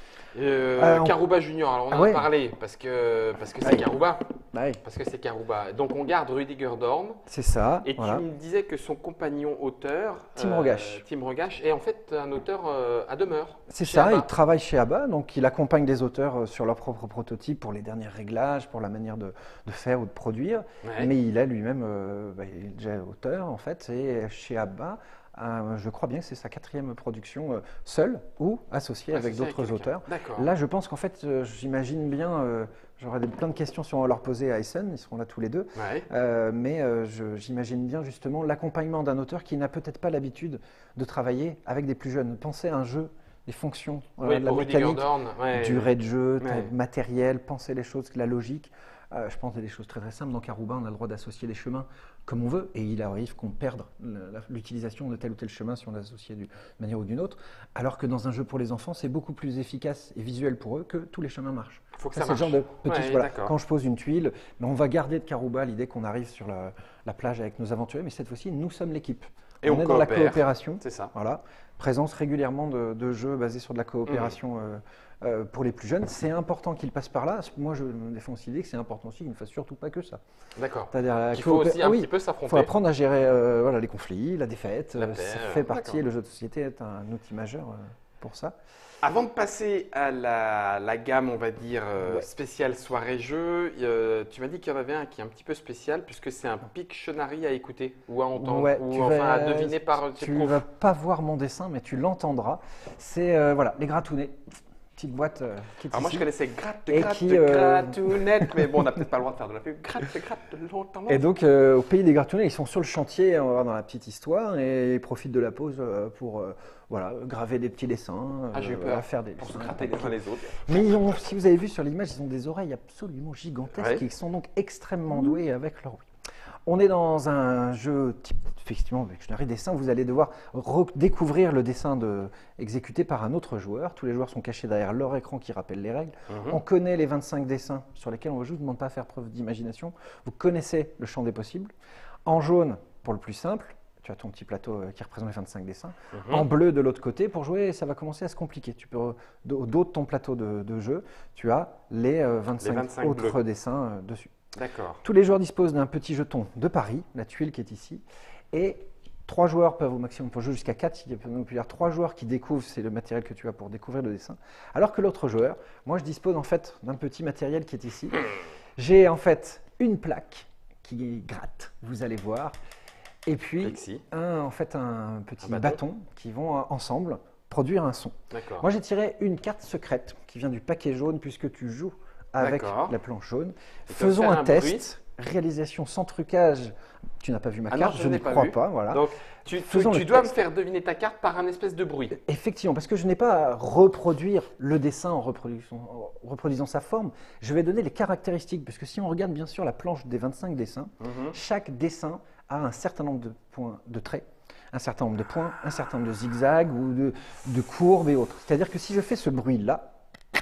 Euh, Euh, on- Karouba Junior, alors on en Ah ouais. a parlé parce que parce que c'est Ouais. Karouba, Bah oui, parce que c'est Karouba. Donc on garde Rudiger Dorn c'est ça. et Voilà. tu me disais que son compagnon auteur, Tim Rogash. Tim Rogash, est en fait un auteur euh, à demeure. C'est chez ça, Abba. il travaille chez Abba, donc il accompagne des auteurs euh, sur leurs propres prototypes pour les derniers réglages, pour la manière de, de faire ou de produire. Ouais. Mais il est lui-même euh, bah, il est déjà auteur en fait, et chez Abba, euh, je crois bien que c'est sa quatrième production euh, seul ou associé avec Associé d'autres quelqu'un. auteurs. D'accord. Là, je pense qu'en fait, euh, j'imagine bien, euh, j'aurai des- plein de questions sur à leur poser à Essen, ils seront là tous les deux. Ouais. Euh, mais euh, je- j'imagine bien justement l'accompagnement d'un auteur qui n'a peut-être pas l'habitude de travailler avec des plus jeunes. Pensez à un jeu, des fonctions, voilà, Oui, de la pour Rudiger mécanique, Dorn. Ouais. durée de jeu, Ouais. ta- matériel, penser les choses, la logique. Euh, je pense à des choses très très simples. Dans Karouba, on a le droit d'associer les chemins comme on veut, et il arrive qu'on perde la- la- l'utilisation de tel ou tel chemin si on l'associe d'une manière ou d'une autre. Alors que dans un jeu pour les enfants, c'est beaucoup plus efficace et visuel pour eux que tous les chemins marchent. Faut que Ça, ça c'est le marche. genre de petits. Ouais, Voilà. d'accord. Quand je pose une tuile, mais on va garder de Karouba l'idée qu'on arrive sur la, la plage avec nos aventuriers, mais cette fois-ci, nous sommes l'équipe. Et on, on est dans la coopère. coopération. C'est ça. Voilà. Présence régulièrement de, de jeux basés sur de la Mmh. coopération euh, euh, pour les plus jeunes. C'est important qu'ils passent par là. Moi, je me défends aussi l'idée que c'est important aussi qu'ils ne fassent surtout pas que ça. D'accord. C'est-à-dire la Il faut coopé- aussi Ah un oui, petit peu il faut s'affronter. apprendre à gérer euh, voilà, les conflits, la défaite. La euh, paix, ça euh, fait partie, d'accord. le jeu de société est un outil majeur euh, pour ça. Avant de passer à la, la gamme, on va dire, euh, Ouais. spéciale soirée-jeu, euh, tu m'as dit qu'il y en avait un qui est un petit peu spécial puisque c'est un Pictionary à écouter ou à entendre Ouais, ou tu enfin vas- à deviner par tes Tu ne profs. vas pas voir mon dessin, mais tu l'entendras. C'est euh, voilà, les gratounets. Petite boîte euh, qui est Alors moi ici. je connaissais gratte, Et gratte, qui, euh, gratounette, mais bon on n'a peut-être pas le droit de faire de la pub. Gratte, gratte, longtemps. Et donc, euh, au pays des gratounets, ils sont sur le chantier, on va voir dans la petite histoire, et ils profitent de la pause euh, pour euh, voilà, graver des petits dessins, Ah, j'ai eu euh, peur. voilà, faire des Pour se dessins. gratter les uns les autres. Mais ils ont, si vous avez vu sur l'image, ils ont des oreilles absolument gigantesques Ouais. et ils sont donc extrêmement doués avec leur oui. On est dans un jeu type, effectivement, avec Pictionary dessin. Vous allez devoir redécouvrir le dessin de, exécuté par un autre joueur. Tous les joueurs sont cachés derrière leur écran qui rappelle les règles. Mhm. On connaît les vingt-cinq dessins sur lesquels on va jouer. Je ne vous demande pas à faire preuve d'imagination. Vous connaissez le champ des possibles. En jaune, pour le plus simple, tu as ton petit plateau euh, qui représente les vingt-cinq dessins. Mhm. En bleu, de l'autre côté, pour jouer, ça va commencer à se compliquer. Tu peux, au dos de ton plateau de, de jeu, tu as les euh, vingt-cinq, vingt-cinq autres bleus. dessins euh, dessus. D'accord. Tous les joueurs disposent d'un petit jeton de pari, la tuile qui est ici, et trois joueurs peuvent au maximum, pour jouer jusqu'à quatre, il peut y avoir trois joueurs qui découvrent, c'est le matériel que tu as pour découvrir le dessin, alors que l'autre joueur, moi je dispose en fait d'un petit matériel qui est ici. J'ai en fait une plaque qui gratte, vous allez voir, et puis Lexi. un, en fait, un petit Un bâton. bâton. qui vont euh, ensemble produire un son. D'accord. Moi j'ai tiré une carte secrète qui vient du paquet jaune puisque tu joues avec D'accord. la planche jaune. Et tu vas Faisons faire un, un test, réalisation sans trucage. Tu n'as pas vu ma Ah non, carte, je je ne n'ai pas crois vu. pas. Voilà. Donc tu, tu- Faisons tu le dois test. me faire deviner ta carte par un espèce de bruit. Effectivement, parce que je n'ai pas à reproduire le dessin en, reproduction- en reproduisant sa forme, je vais donner les caractéristiques, parce que si on regarde bien sûr la planche des vingt-cinq dessins, Mhm. chaque dessin a un certain nombre de points de traits, un certain nombre de points, un certain nombre de zigzags ou de, de courbes et autres. C'est-à-dire que si je fais ce bruit-là,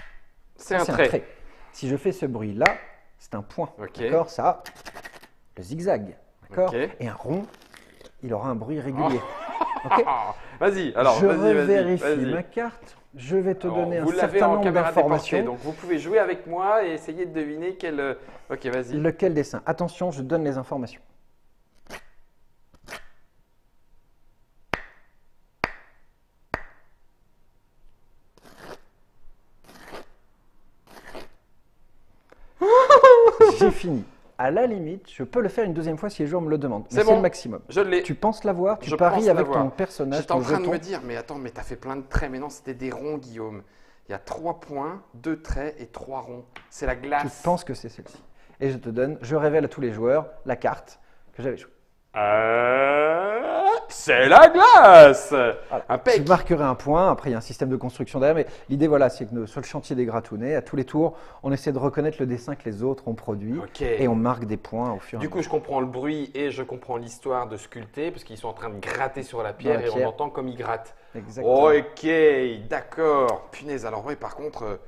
C'est un c'est trait. Si je fais ce bruit-là, c'est un point. Ok. D'accord. Ça a le zigzag. D'accord. Ok. Et un rond, il aura un bruit régulier. Ok. Ah, vas-y, alors je vas-y, vas-y, vérifie vas-y. ma carte. Je vais te Alors, donner vous un l'avez certain en nombre caméra déportée, d'informations. donc vous pouvez jouer avec moi et essayer de deviner quel. euh, Ok, vas-y. Lequel dessin? Attention, je donne les informations. J'ai fini. À la limite, je peux le faire une deuxième fois si les joueurs me le demandent. Mais C'est c'est bon. le maximum. Je l'ai. Tu penses l'avoir, tu Je paries pense avec l'avoir. ton personnage, J'étais en ton train de jeton. me dire, mais attends, mais t'as fait plein de traits. Mais non, c'était des ronds, Guillaume. Il y a trois points, deux traits et trois ronds. C'est la Tu glace. penses que c'est celle-ci. Et je te donne, je révèle à tous les joueurs la carte que j'avais jouée. Euh, c'est la glace. Voilà. Impec. Tu marquerais un point, après il y a un système de construction derrière, mais l'idée voilà, c'est que nous, sur le chantier des Gratounets, à tous les tours, on essaie de reconnaître le dessin que les autres ont produit Ok. et on marque des points au fur et à Du mesure. coup, je comprends le bruit et je comprends l'histoire de sculpter parce qu'ils sont en train de gratter sur la pierre la et on pierre. entend comme ils grattent. Exactement. Ok, d'accord. Punaise, alors oui, par contre, euh,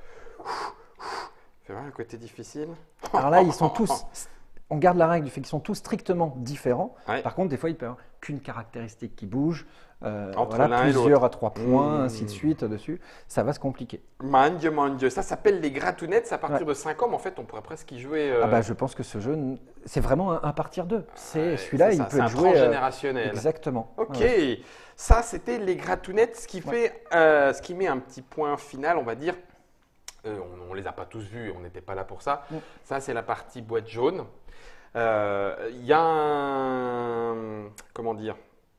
c'est vrai un côté difficile. Alors là, ils sont tous, on garde la règle du fait qu'ils sont tous strictement différents. Ouais. Par contre, des fois, il peut y avoir qu'une caractéristique qui bouge, euh, Entre voilà, l'un et plusieurs l'autre. à trois points, Mmh. ainsi de suite dessus. Ça va se compliquer. Mon Dieu, mon Dieu, ça s'appelle les gratounettes, à partir Ouais. de cinq ans, mais en fait, on pourrait presque y jouer. euh, Ah bah, je pense que ce jeu, c'est vraiment un, un partir d'eux. C'est ouais, celui-là, c'est il ça, peut c'est être un joué. euh, transgénérationnel. exactement. Ok, Ouais. ça c'était les gratounettes, ce qui fait, euh, ce qui met un petit point final, on va dire. Euh, on, on les a pas tous vus, on n'était pas là pour ça. Mm. Ça c'est la partie boîte jaune. Euh, Il y a un, comment dire,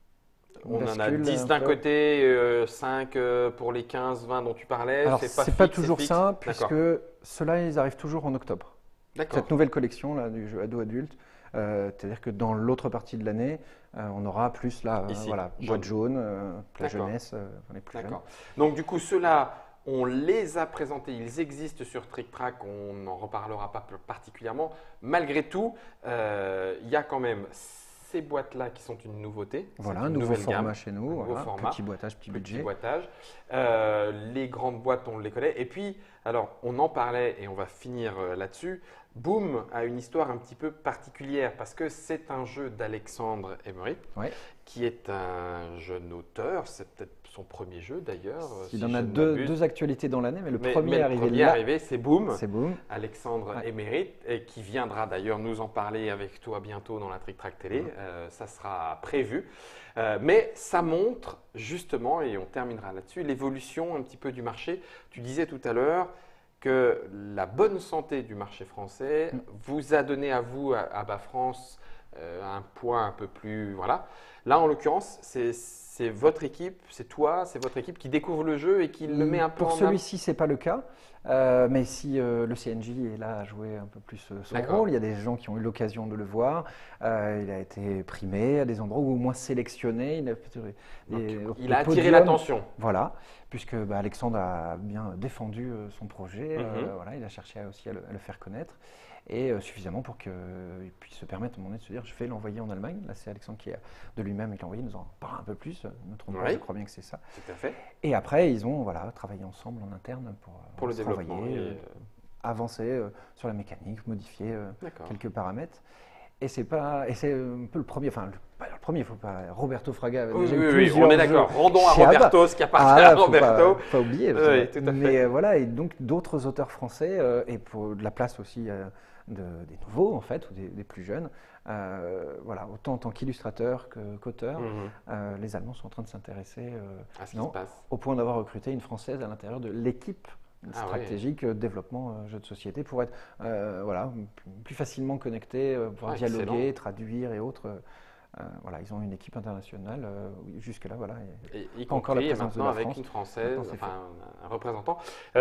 Une on en a bascule, dix un d'un peu. côté, euh, cinq euh, pour les quinze, vingt dont tu parlais. Alors, c'est pas, c'est pas fixe, toujours fixe. ça, D'accord. puisque ceux-là, ils arrivent toujours en octobre. D'accord. Cette nouvelle collection là, du jeu ado-adulte, euh, c'est-à-dire que dans l'autre partie de l'année, euh, on aura plus là, euh, Ici, voilà, jaune. boîte jaune, euh, la D'accord. jeunesse, euh, enfin, les plus jeunes. D'accord. Donc du coup, ceux-là, on les a présentés, ils existent sur Trick Track, on n'en reparlera pas particulièrement. Malgré tout, euh, il y a quand même ces boîtes-là qui sont une nouveauté. Voilà, C'est un une nouveau nouvelle format gamme, chez un nous, nouveau voilà, format, petit boitage, petit petit budget. boitage. Euh, les grandes boîtes, on les connaît. Et puis, alors, on en parlait et on va finir euh, là-dessus. Boom a une histoire un petit peu particulière parce que c'est un jeu d'Alexandre Emery, Ouais. qui est un jeune auteur. C'est peut-être son premier jeu d'ailleurs. Il si en je a ne deux, m'abuse. deux actualités dans l'année, mais le Mais- premier mais le arrivé premier là, arrivé, c'est Boom. c'est Boom. Alexandre Ouais. Émérite, et qui viendra d'ailleurs nous en parler avec toi bientôt dans la Trick Track Télé. Euh, ça sera prévu. Euh, mais ça montre justement, et on terminera là-dessus, l'évolution un petit peu du marché. Tu disais tout à l'heure que la bonne santé du marché français Mm. vous a donné à vous, à, à Bas France, euh, un point un peu plus… Voilà. Là, en l'occurrence, c'est… C'est votre équipe, c'est toi, c'est votre équipe qui découvre le jeu et qui le met un peu Pour en avant. celui-ci, c'est pas le cas. Euh, mais si euh, le C N J est là à jouer un peu plus euh, son D'accord. rôle, il y a des gens qui ont eu l'occasion de le voir. Euh, il a été primé à des endroits ou au moins sélectionné. Il a, des- Donc, des il a attiré podiums. l'attention. Voilà, puisque bah, Alexandre a bien défendu euh, son projet. Mhm. Euh, voilà, il a cherché à- aussi à le, à le faire connaître. Et euh, suffisamment pour qu'il puisse se permettre à un moment donné de se dire je vais l'envoyer en Allemagne. Là, c'est Alexandre qui a de lui-même qui l'a envoyé, il nous en parle un peu plus. Ne trompe pas, Oui. je crois bien que c'est ça. Tout à fait. Et après, ils ont voilà, travaillé ensemble en interne pour, euh, Pour le se développement. travailler, et, euh, euh, avancer euh, sur la mécanique, modifier euh, D'accord. quelques paramètres. Et c'est pas, et c'est un peu le premier, enfin le, pas le premier, il faut pas. Roberto Fraga avait Oui, déjà oui, eu oui, plusieurs on est jeux d'accord. Rendons à chez Abba. Roberto ce qui appartient Ah, à là, faut Roberto. pas, faut pas oublier. parce Oui, que- tout à fait. mais euh, voilà, et donc d'autres auteurs français euh, et pour de la place aussi euh, de, des nouveaux en fait ou des, des plus jeunes. Euh, voilà, autant en tant qu'illustrateur que- qu'auteur, Mhm. euh, les Allemands sont en train de s'intéresser. euh, À ce qui non, se passe. au point d'avoir recruté une Française à l'intérieur de l'équipe Ah stratégique euh, développement euh, jeux de société pour être euh, voilà, p- plus facilement connecté, euh, pouvoir Ah, dialoguer, excellent. traduire et autres. euh, euh, voilà, ils ont une équipe internationale. euh, oui, jusque-là, voilà. et- Et, y Pas encore la compris présence de maintenant la avec France. une Française, Maintenant, c'est enfin un, un représentant.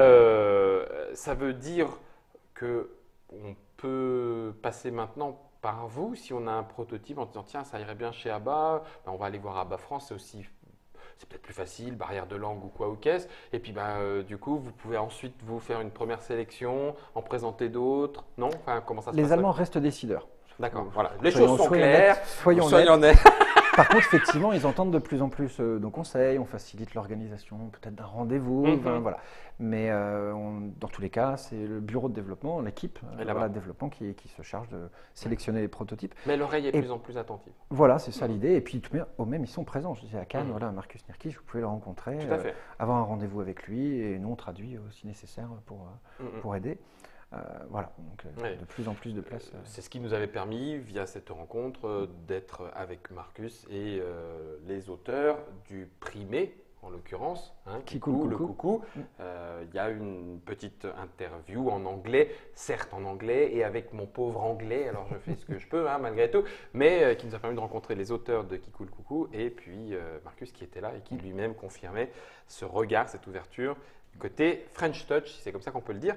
Euh, ça veut dire que on peut passer maintenant par vous si on a un prototype en disant tiens ça irait bien chez Abba, ben, on va aller voir Abba France, c'est aussi c'est peut-être plus facile, barrière de langue ou quoi ou qu'est-ce. Et puis ben, euh, du coup vous pouvez ensuite vous faire une première sélection, en présenter d'autres, non? Enfin comment ça se passe? Les Allemands restent décideurs. D'accord, voilà, les Soyons- choses sont soyons claires. honnêtes, soyons Soyons honnêtes. honnêtes. Par contre, effectivement, ils entendent de plus en plus euh, nos conseils, on facilite l'organisation peut-être d'un rendez-vous, Mhm. enfin, voilà. Mais euh, on- dans tous les cas, c'est le bureau de développement, l'équipe Et euh, là-bas. voilà, de développement qui, qui se charge de sélectionner les prototypes. Mais l'oreille est de Et- plus en plus attentive. Voilà, c'est ça l'idée. Et puis, tout de même, au même, ils sont présents. Je disais à Cannes, Mhm. voilà, Marcus Nirkic, vous pouvez le rencontrer, Tout à euh, fait. avoir un rendez-vous avec lui, et nous, on traduit euh, si nécessaire pour, euh, Mhm. pour aider. Euh, voilà, donc euh, Ouais. de plus en plus de place. euh. C'est ce qui nous avait permis, via cette rencontre, euh, d'être avec Marcus et euh, les auteurs du primé, en l'occurrence, hein, Kikou Kikou, le le coucou. coucou. Euh, Il y a une petite interview en anglais, certes en anglais, et avec mon pauvre anglais, alors je fais ce que je peux, hein, malgré tout, mais euh, qui nous a permis de rencontrer les auteurs de Kikou le coucou, et puis euh, Marcus qui était là et qui lui-même confirmait ce regard, cette ouverture, côté French Touch, si c'est comme ça qu'on peut le dire.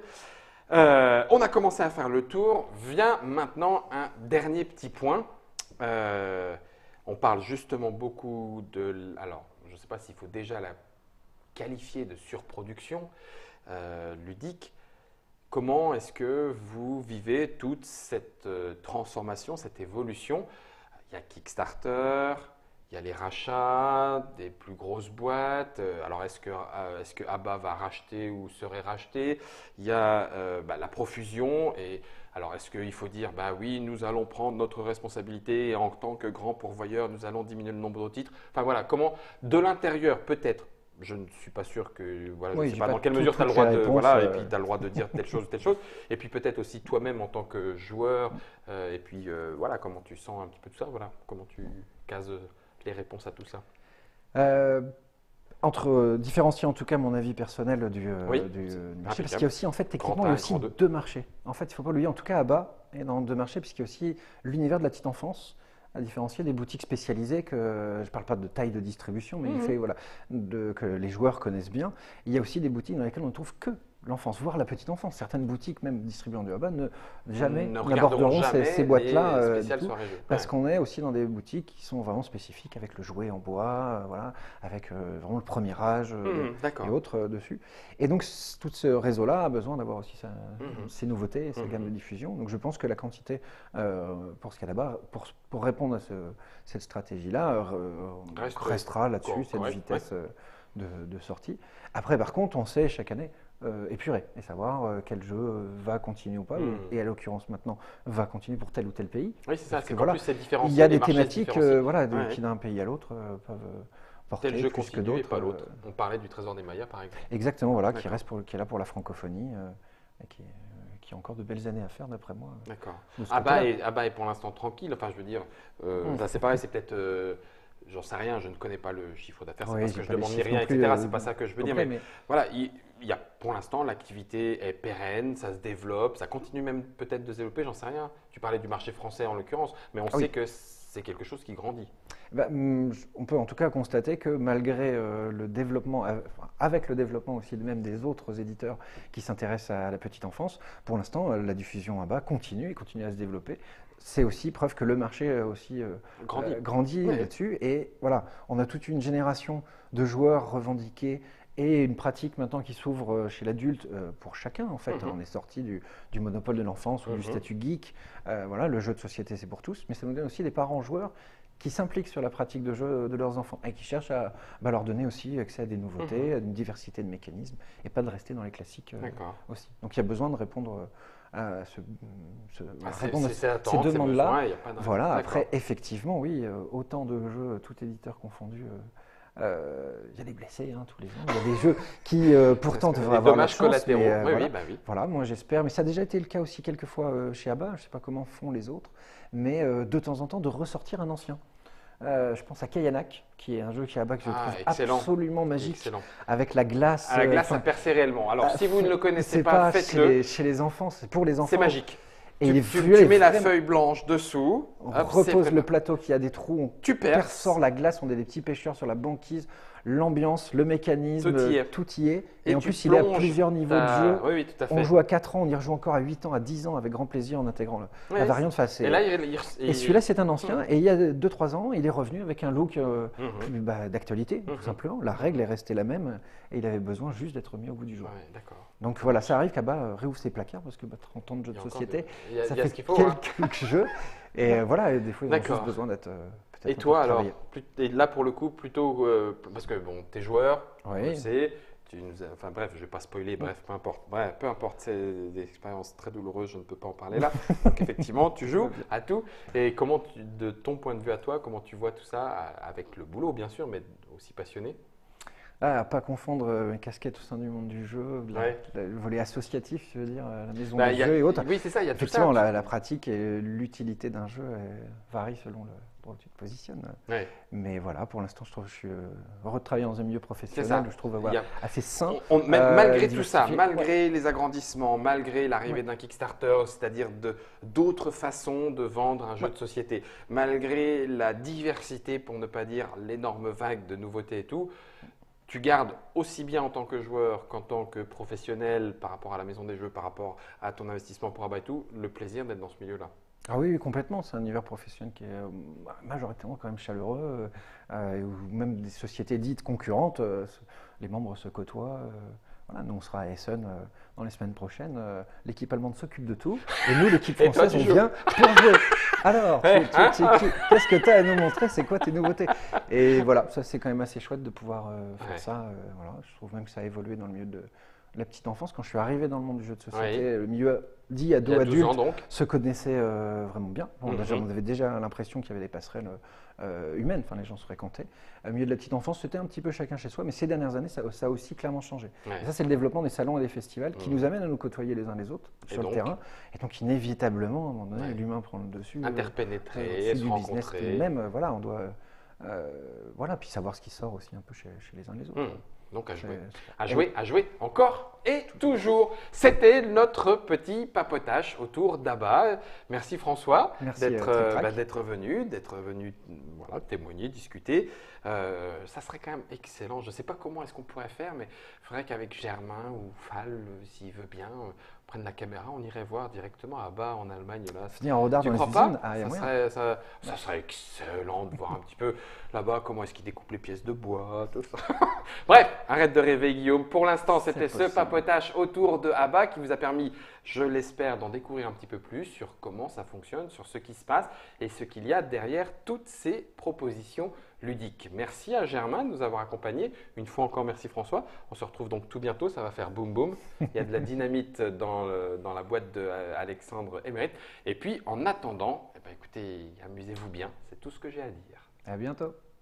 Euh, on a commencé à faire le tour. Vient maintenant un dernier petit point. Euh, On parle justement beaucoup de… Alors, je ne sais pas s'il faut déjà la qualifier de surproduction euh, ludique. Comment est-ce que vous vivez toute cette euh, transformation, cette évolution? Il y a Kickstarter, il y a les rachats des plus grosses boîtes. Euh, Alors, est-ce que, euh, est-ce que Abba va racheter ou serait racheté? Il y a euh, bah, la profusion. Et alors, est-ce qu'il faut dire, bah oui, nous allons prendre notre responsabilité et en tant que grand pourvoyeur, nous allons diminuer le nombre de titres? Enfin voilà, comment de l'intérieur peut-être. Je ne suis pas sûr que, voilà, je Oui, ne sais j'ai pas pas dans quelle tout- mesure tu as le toutes droit les de, réponses, voilà, et euh. puis tu as le droit de dire telle chose, telle chose, et puis peut-être aussi toi-même en tant que joueur, euh, et puis euh, voilà, comment tu sens un petit peu tout ça, voilà, comment tu cases euh, les réponses à tout ça. Euh, Entre euh, différencier en tout cas mon avis personnel du, euh, Oui, du, c'est euh, du marché, parce impeccable. qu'il y a aussi en fait techniquement Grand il y a un, aussi grand deux. deux marchés. En fait, il ne faut pas l'oublier, en tout cas à bas et dans deux marchés, puisqu'il y a aussi l'univers de la petite enfance, à différencier des boutiques spécialisées que je ne parle pas de taille de distribution, mais il Mhm. fait voilà de, que les joueurs connaissent bien. Il y a aussi des boutiques dans lesquelles on ne trouve que l'enfance, voire la petite enfance. Certaines boutiques, même distribuant du Abba, ne jamais Ne n'aborderont regarderont ces, jamais ces boîtes-là les euh, du spéciales tout. soirées jeux. Parce Ouais. qu'on est aussi dans des boutiques qui sont vraiment spécifiques avec le jouet en bois, euh, voilà, avec euh, vraiment le premier âge euh, Mhm, de- D'accord. et autres euh, dessus. Et donc c- tout ce réseau-là a besoin d'avoir aussi sa- Mhm. ses nouveautés, et sa Mhm. gamme de diffusion. Donc je pense que la quantité, euh, pour ce qu'il y a là-bas, pour, pour répondre à ce- cette stratégie-là, euh, Reste restera là-dessus, cor- cette correct, vitesse euh, de, de sortie. Après, par contre, on sait chaque année euh, épurer et savoir euh, quel jeu euh, va continuer ou pas, Mhm. et à l'occurrence maintenant va continuer pour tel ou tel pays. Oui, c'est ça, Parce c'est que qu'en voilà, plus c'est différencié. il y a les des marchés se thématiques différencient. euh, voilà, de- Ouais, qui ouais. d'un pays à l'autre euh, peuvent euh, porter Tel jeu plus que continue et d'autres. pas l'autre. euh, On parlait du Trésor des Mayas par exemple. exactement, voilà, qui, D'accord. reste pour, qui est là pour la francophonie euh, et qui, euh, qui a encore de belles années à faire d'après moi. D'accord. de ce Abba côté-là. est, Abba est pour l'instant tranquille. Enfin, je veux dire, euh, Mm. là, c'est pareil, c'est peut-être, euh, j'en sais rien, je ne connais pas le chiffre d'affaires, c'est Oui, parce j'ai que je pas les demande ni chiffres rien, non plus, et cetera. euh, C'est pas ça que je veux dire, complets, mais, mais voilà, il, il y a pour l'instant l'activité est pérenne, ça se développe, ça continue même peut-être de se développer, j'en sais rien. Tu parlais du marché français en l'occurrence, mais on Ah sait oui. que c'est quelque chose qui grandit. Bah, hum, je- on peut en tout cas constater que malgré euh, le développement, euh, enfin, avec le développement aussi de même des autres éditeurs qui s'intéressent à la petite enfance, pour l'instant euh, la diffusion à bas continue et continue à se développer. C'est aussi preuve que le marché euh, aussi euh, Grandit. euh, grandit Oui. là-dessus. Et voilà, on a toute une génération de joueurs revendiqués et une pratique maintenant qui s'ouvre euh, chez l'adulte euh, pour chacun en fait. Mhm. On est sorti du, du monopole de l'enfance ou Mhm. du statut geek. Euh, voilà, le jeu de société c'est pour tous, mais ça nous donne aussi des parents joueurs qui s'impliquent sur la pratique de jeu de leurs enfants et qui cherchent à bah, leur donner aussi accès à des nouveautés, à une diversité de mécanismes et pas de rester dans les classiques euh, D'accord. aussi. Donc il y a besoin de répondre euh, à ce, ce- Ah, à c'est- répondre à c'est- ce- c'est ces attente, c'est demandes-là. besoin, il y a pas de- Voilà, D'accord. après effectivement, oui, euh, autant de jeux, tout éditeur confondu. euh, euh, Il y a des blessés hein, tous les ans. Il y a des jeux qui euh, pourtant Parce que devraient les avoir leur dommages chance, collatéraux. mais, euh, oui, voilà. oui, bah oui. Voilà, moi j'espère, mais ça a déjà été le cas aussi quelques fois euh, chez Abba, je ne sais pas comment font les autres, mais euh, de temps en temps de ressortir un ancien. Euh, je pense à Kayanak, qui est un jeu chez Abba que je Ah, trouve excellent. absolument magique, Excellent. avec la glace. À la euh, glace, enfin, ça percé réellement. Alors, ah, si vous ne le c'est connaissez pas, chez faites-le. les, chez les enfants, c'est pour les enfants. C'est magique. Et tu, il est tu- fluide, tu mets la vraiment. feuille blanche dessous. On hop, c'est repose prêt. le plateau qui a des trous, on Tu perces. ressort la glace, on est des petits pêcheurs sur la banquise, l'ambiance, le mécanisme, Tout y est. tout y est. Et, Et en tu plus, il est à plonges plusieurs niveaux ta- de jeu. Oui, oui, tout à fait. On joue à quatre ans, on y rejoue encore à huit ans, à dix ans, avec grand plaisir en intégrant le- Ouais, la variante. Enfin, Et c'est- là, il, il- et il- celui-là, c'est un ancien. Et il y a deux trois ans, il est revenu avec un look euh, Mhm. plus, bah, d'actualité, Mhm. tout simplement. La règle est restée la même et il avait besoin juste d'être mis au bout du jour. Ouais, d'accord. Donc voilà, ça arrive qu'Abba euh, réouvre ses placards parce que bah, trente ans de jeux Il y de a encore société, de- Il y a, ça il y a fait ce qu'il faut. hein. quelques jeux. Et euh, voilà, et des fois, ils ont D'accord. juste besoin d'être euh, peut-être Et un peu toi, alors, retravaillés. plus- et là, pour le coup, plutôt. euh, parce que, bon, t'es joueur, on Oui. le sait. Tu nous as- enfin bref, je ne vais pas spoiler, bref, peu importe. Bref, peu importe, c'est des expériences très douloureuses, je ne peux pas en parler là. Donc effectivement, tu joues à tout. Et comment, tu- de ton point de vue à toi, comment tu vois tout ça, à- avec le boulot bien sûr, mais aussi passionné? Ah, à pas confondre euh, mes casquettes au sein du monde du jeu, la- Ouais. la- le volet associatif, je veux dire, euh, la maison Bah, du il y a- jeu et autres. Oui, c'est ça, il y a tout ça. Effectivement, la, la pratique et l'utilité d'un jeu euh, varient selon le où tu te positionnes. Ouais. Mais voilà, pour l'instant, je trouve que je suis euh, heureux de travailler dans un milieu professionnel ça. où je trouve Il y voilà, a- assez sain. On- on- même- euh, malgré tout ça, diversifié. malgré les agrandissements, malgré l'arrivée Ouais. d'un Kickstarter, c'est-à-dire de- d'autres façons de vendre un jeu Ouais. de société, malgré la diversité, pour ne pas dire l'énorme vague de nouveautés et tout, tu gardes aussi bien en tant que joueur qu'en tant que professionnel par rapport à la maison des jeux, par rapport à ton investissement pour Abba et tout, le plaisir d'être dans ce milieu-là. Ah oui, oui, complètement. C'est un univers professionnel qui est euh, majoritairement quand même chaleureux, euh, où même des sociétés dites concurrentes, euh, se- les membres se côtoient. euh, voilà, nous, on sera à Essen euh, dans les semaines prochaines. euh, L'équipe allemande s'occupe de tout. Et nous, l'équipe Et toi, française, tu on joues. vient pour jouer. Alors, tu- Ouais, tu- hein tu- tu- qu'est-ce que tu as à nous montrer? C'est quoi tes nouveautés? Et voilà, ça, c'est quand même assez chouette de pouvoir euh, faire Ouais. ça. euh, voilà. Je trouve même que ça a évolué dans le milieu de la petite enfance. Quand je suis arrivé dans le monde du jeu de société, Oui. le milieu dit Il y ado a douze ans adulte donc. se connaissaient euh, vraiment bien. Bon, Mhm. déjà, on avait déjà l'impression qu'il y avait des passerelles euh, humaines, enfin les gens se fréquentaient. Au milieu de la petite enfance, c'était un petit peu chacun chez soi, mais ces dernières années, ça, ça a aussi clairement changé. Ouais. Et ça, c'est le développement des salons et des festivals qui Mhm. nous amènent à nous côtoyer les uns les autres Et sur donc le terrain. Et donc, inévitablement, à un moment donné, Ouais. l'humain prend le dessus. euh, Interpénétrer, euh, au se fil du business rencontrer. tout de même, euh, voilà, on doit, euh, voilà, puis savoir ce qui sort aussi un peu chez, chez les uns les autres. Hmm. Donc à C'est- jouer. c'est- À jouer, à jouer, encore et toujours. C'était notre petit papotage autour d'Abba. Merci François Merci, d'être euh, Tric euh, Trac. bah, d'être venu, d'être venu voilà, témoigner, discuter. Euh, ça serait quand même excellent. Je ne sais pas comment est-ce qu'on pourrait faire, mais il faudrait qu'avec Germain ou Fall, euh, s'il veut bien, euh, prenne la caméra, on irait voir directement Abba en Allemagne. Là. Venir en rodard Tu dans crois les pas usines, ah, il y a ça, moyen. serait, ça, ça serait excellent de voir un petit peu là-bas comment est-ce qu'ils découpent les pièces de bois, tout ça. Bref, arrête de rêver Guillaume. Pour l'instant, C'est c'était ce possible. papotage autour de Abba qui vous a permis, je l'espère, d'en découvrir un petit peu plus sur comment ça fonctionne, sur ce qui se passe et ce qu'il y a derrière toutes ces propositions ludiques. Merci à Germain de nous avoir accompagnés. Une fois encore, merci François. On se retrouve donc tout bientôt, ça va faire boum boum. Il y a de la dynamite dans, le- dans la boîte d'Alexandre Émérite. Et puis, en attendant, eh ben, écoutez, amusez-vous bien, c'est tout ce que j'ai à dire. À bientôt.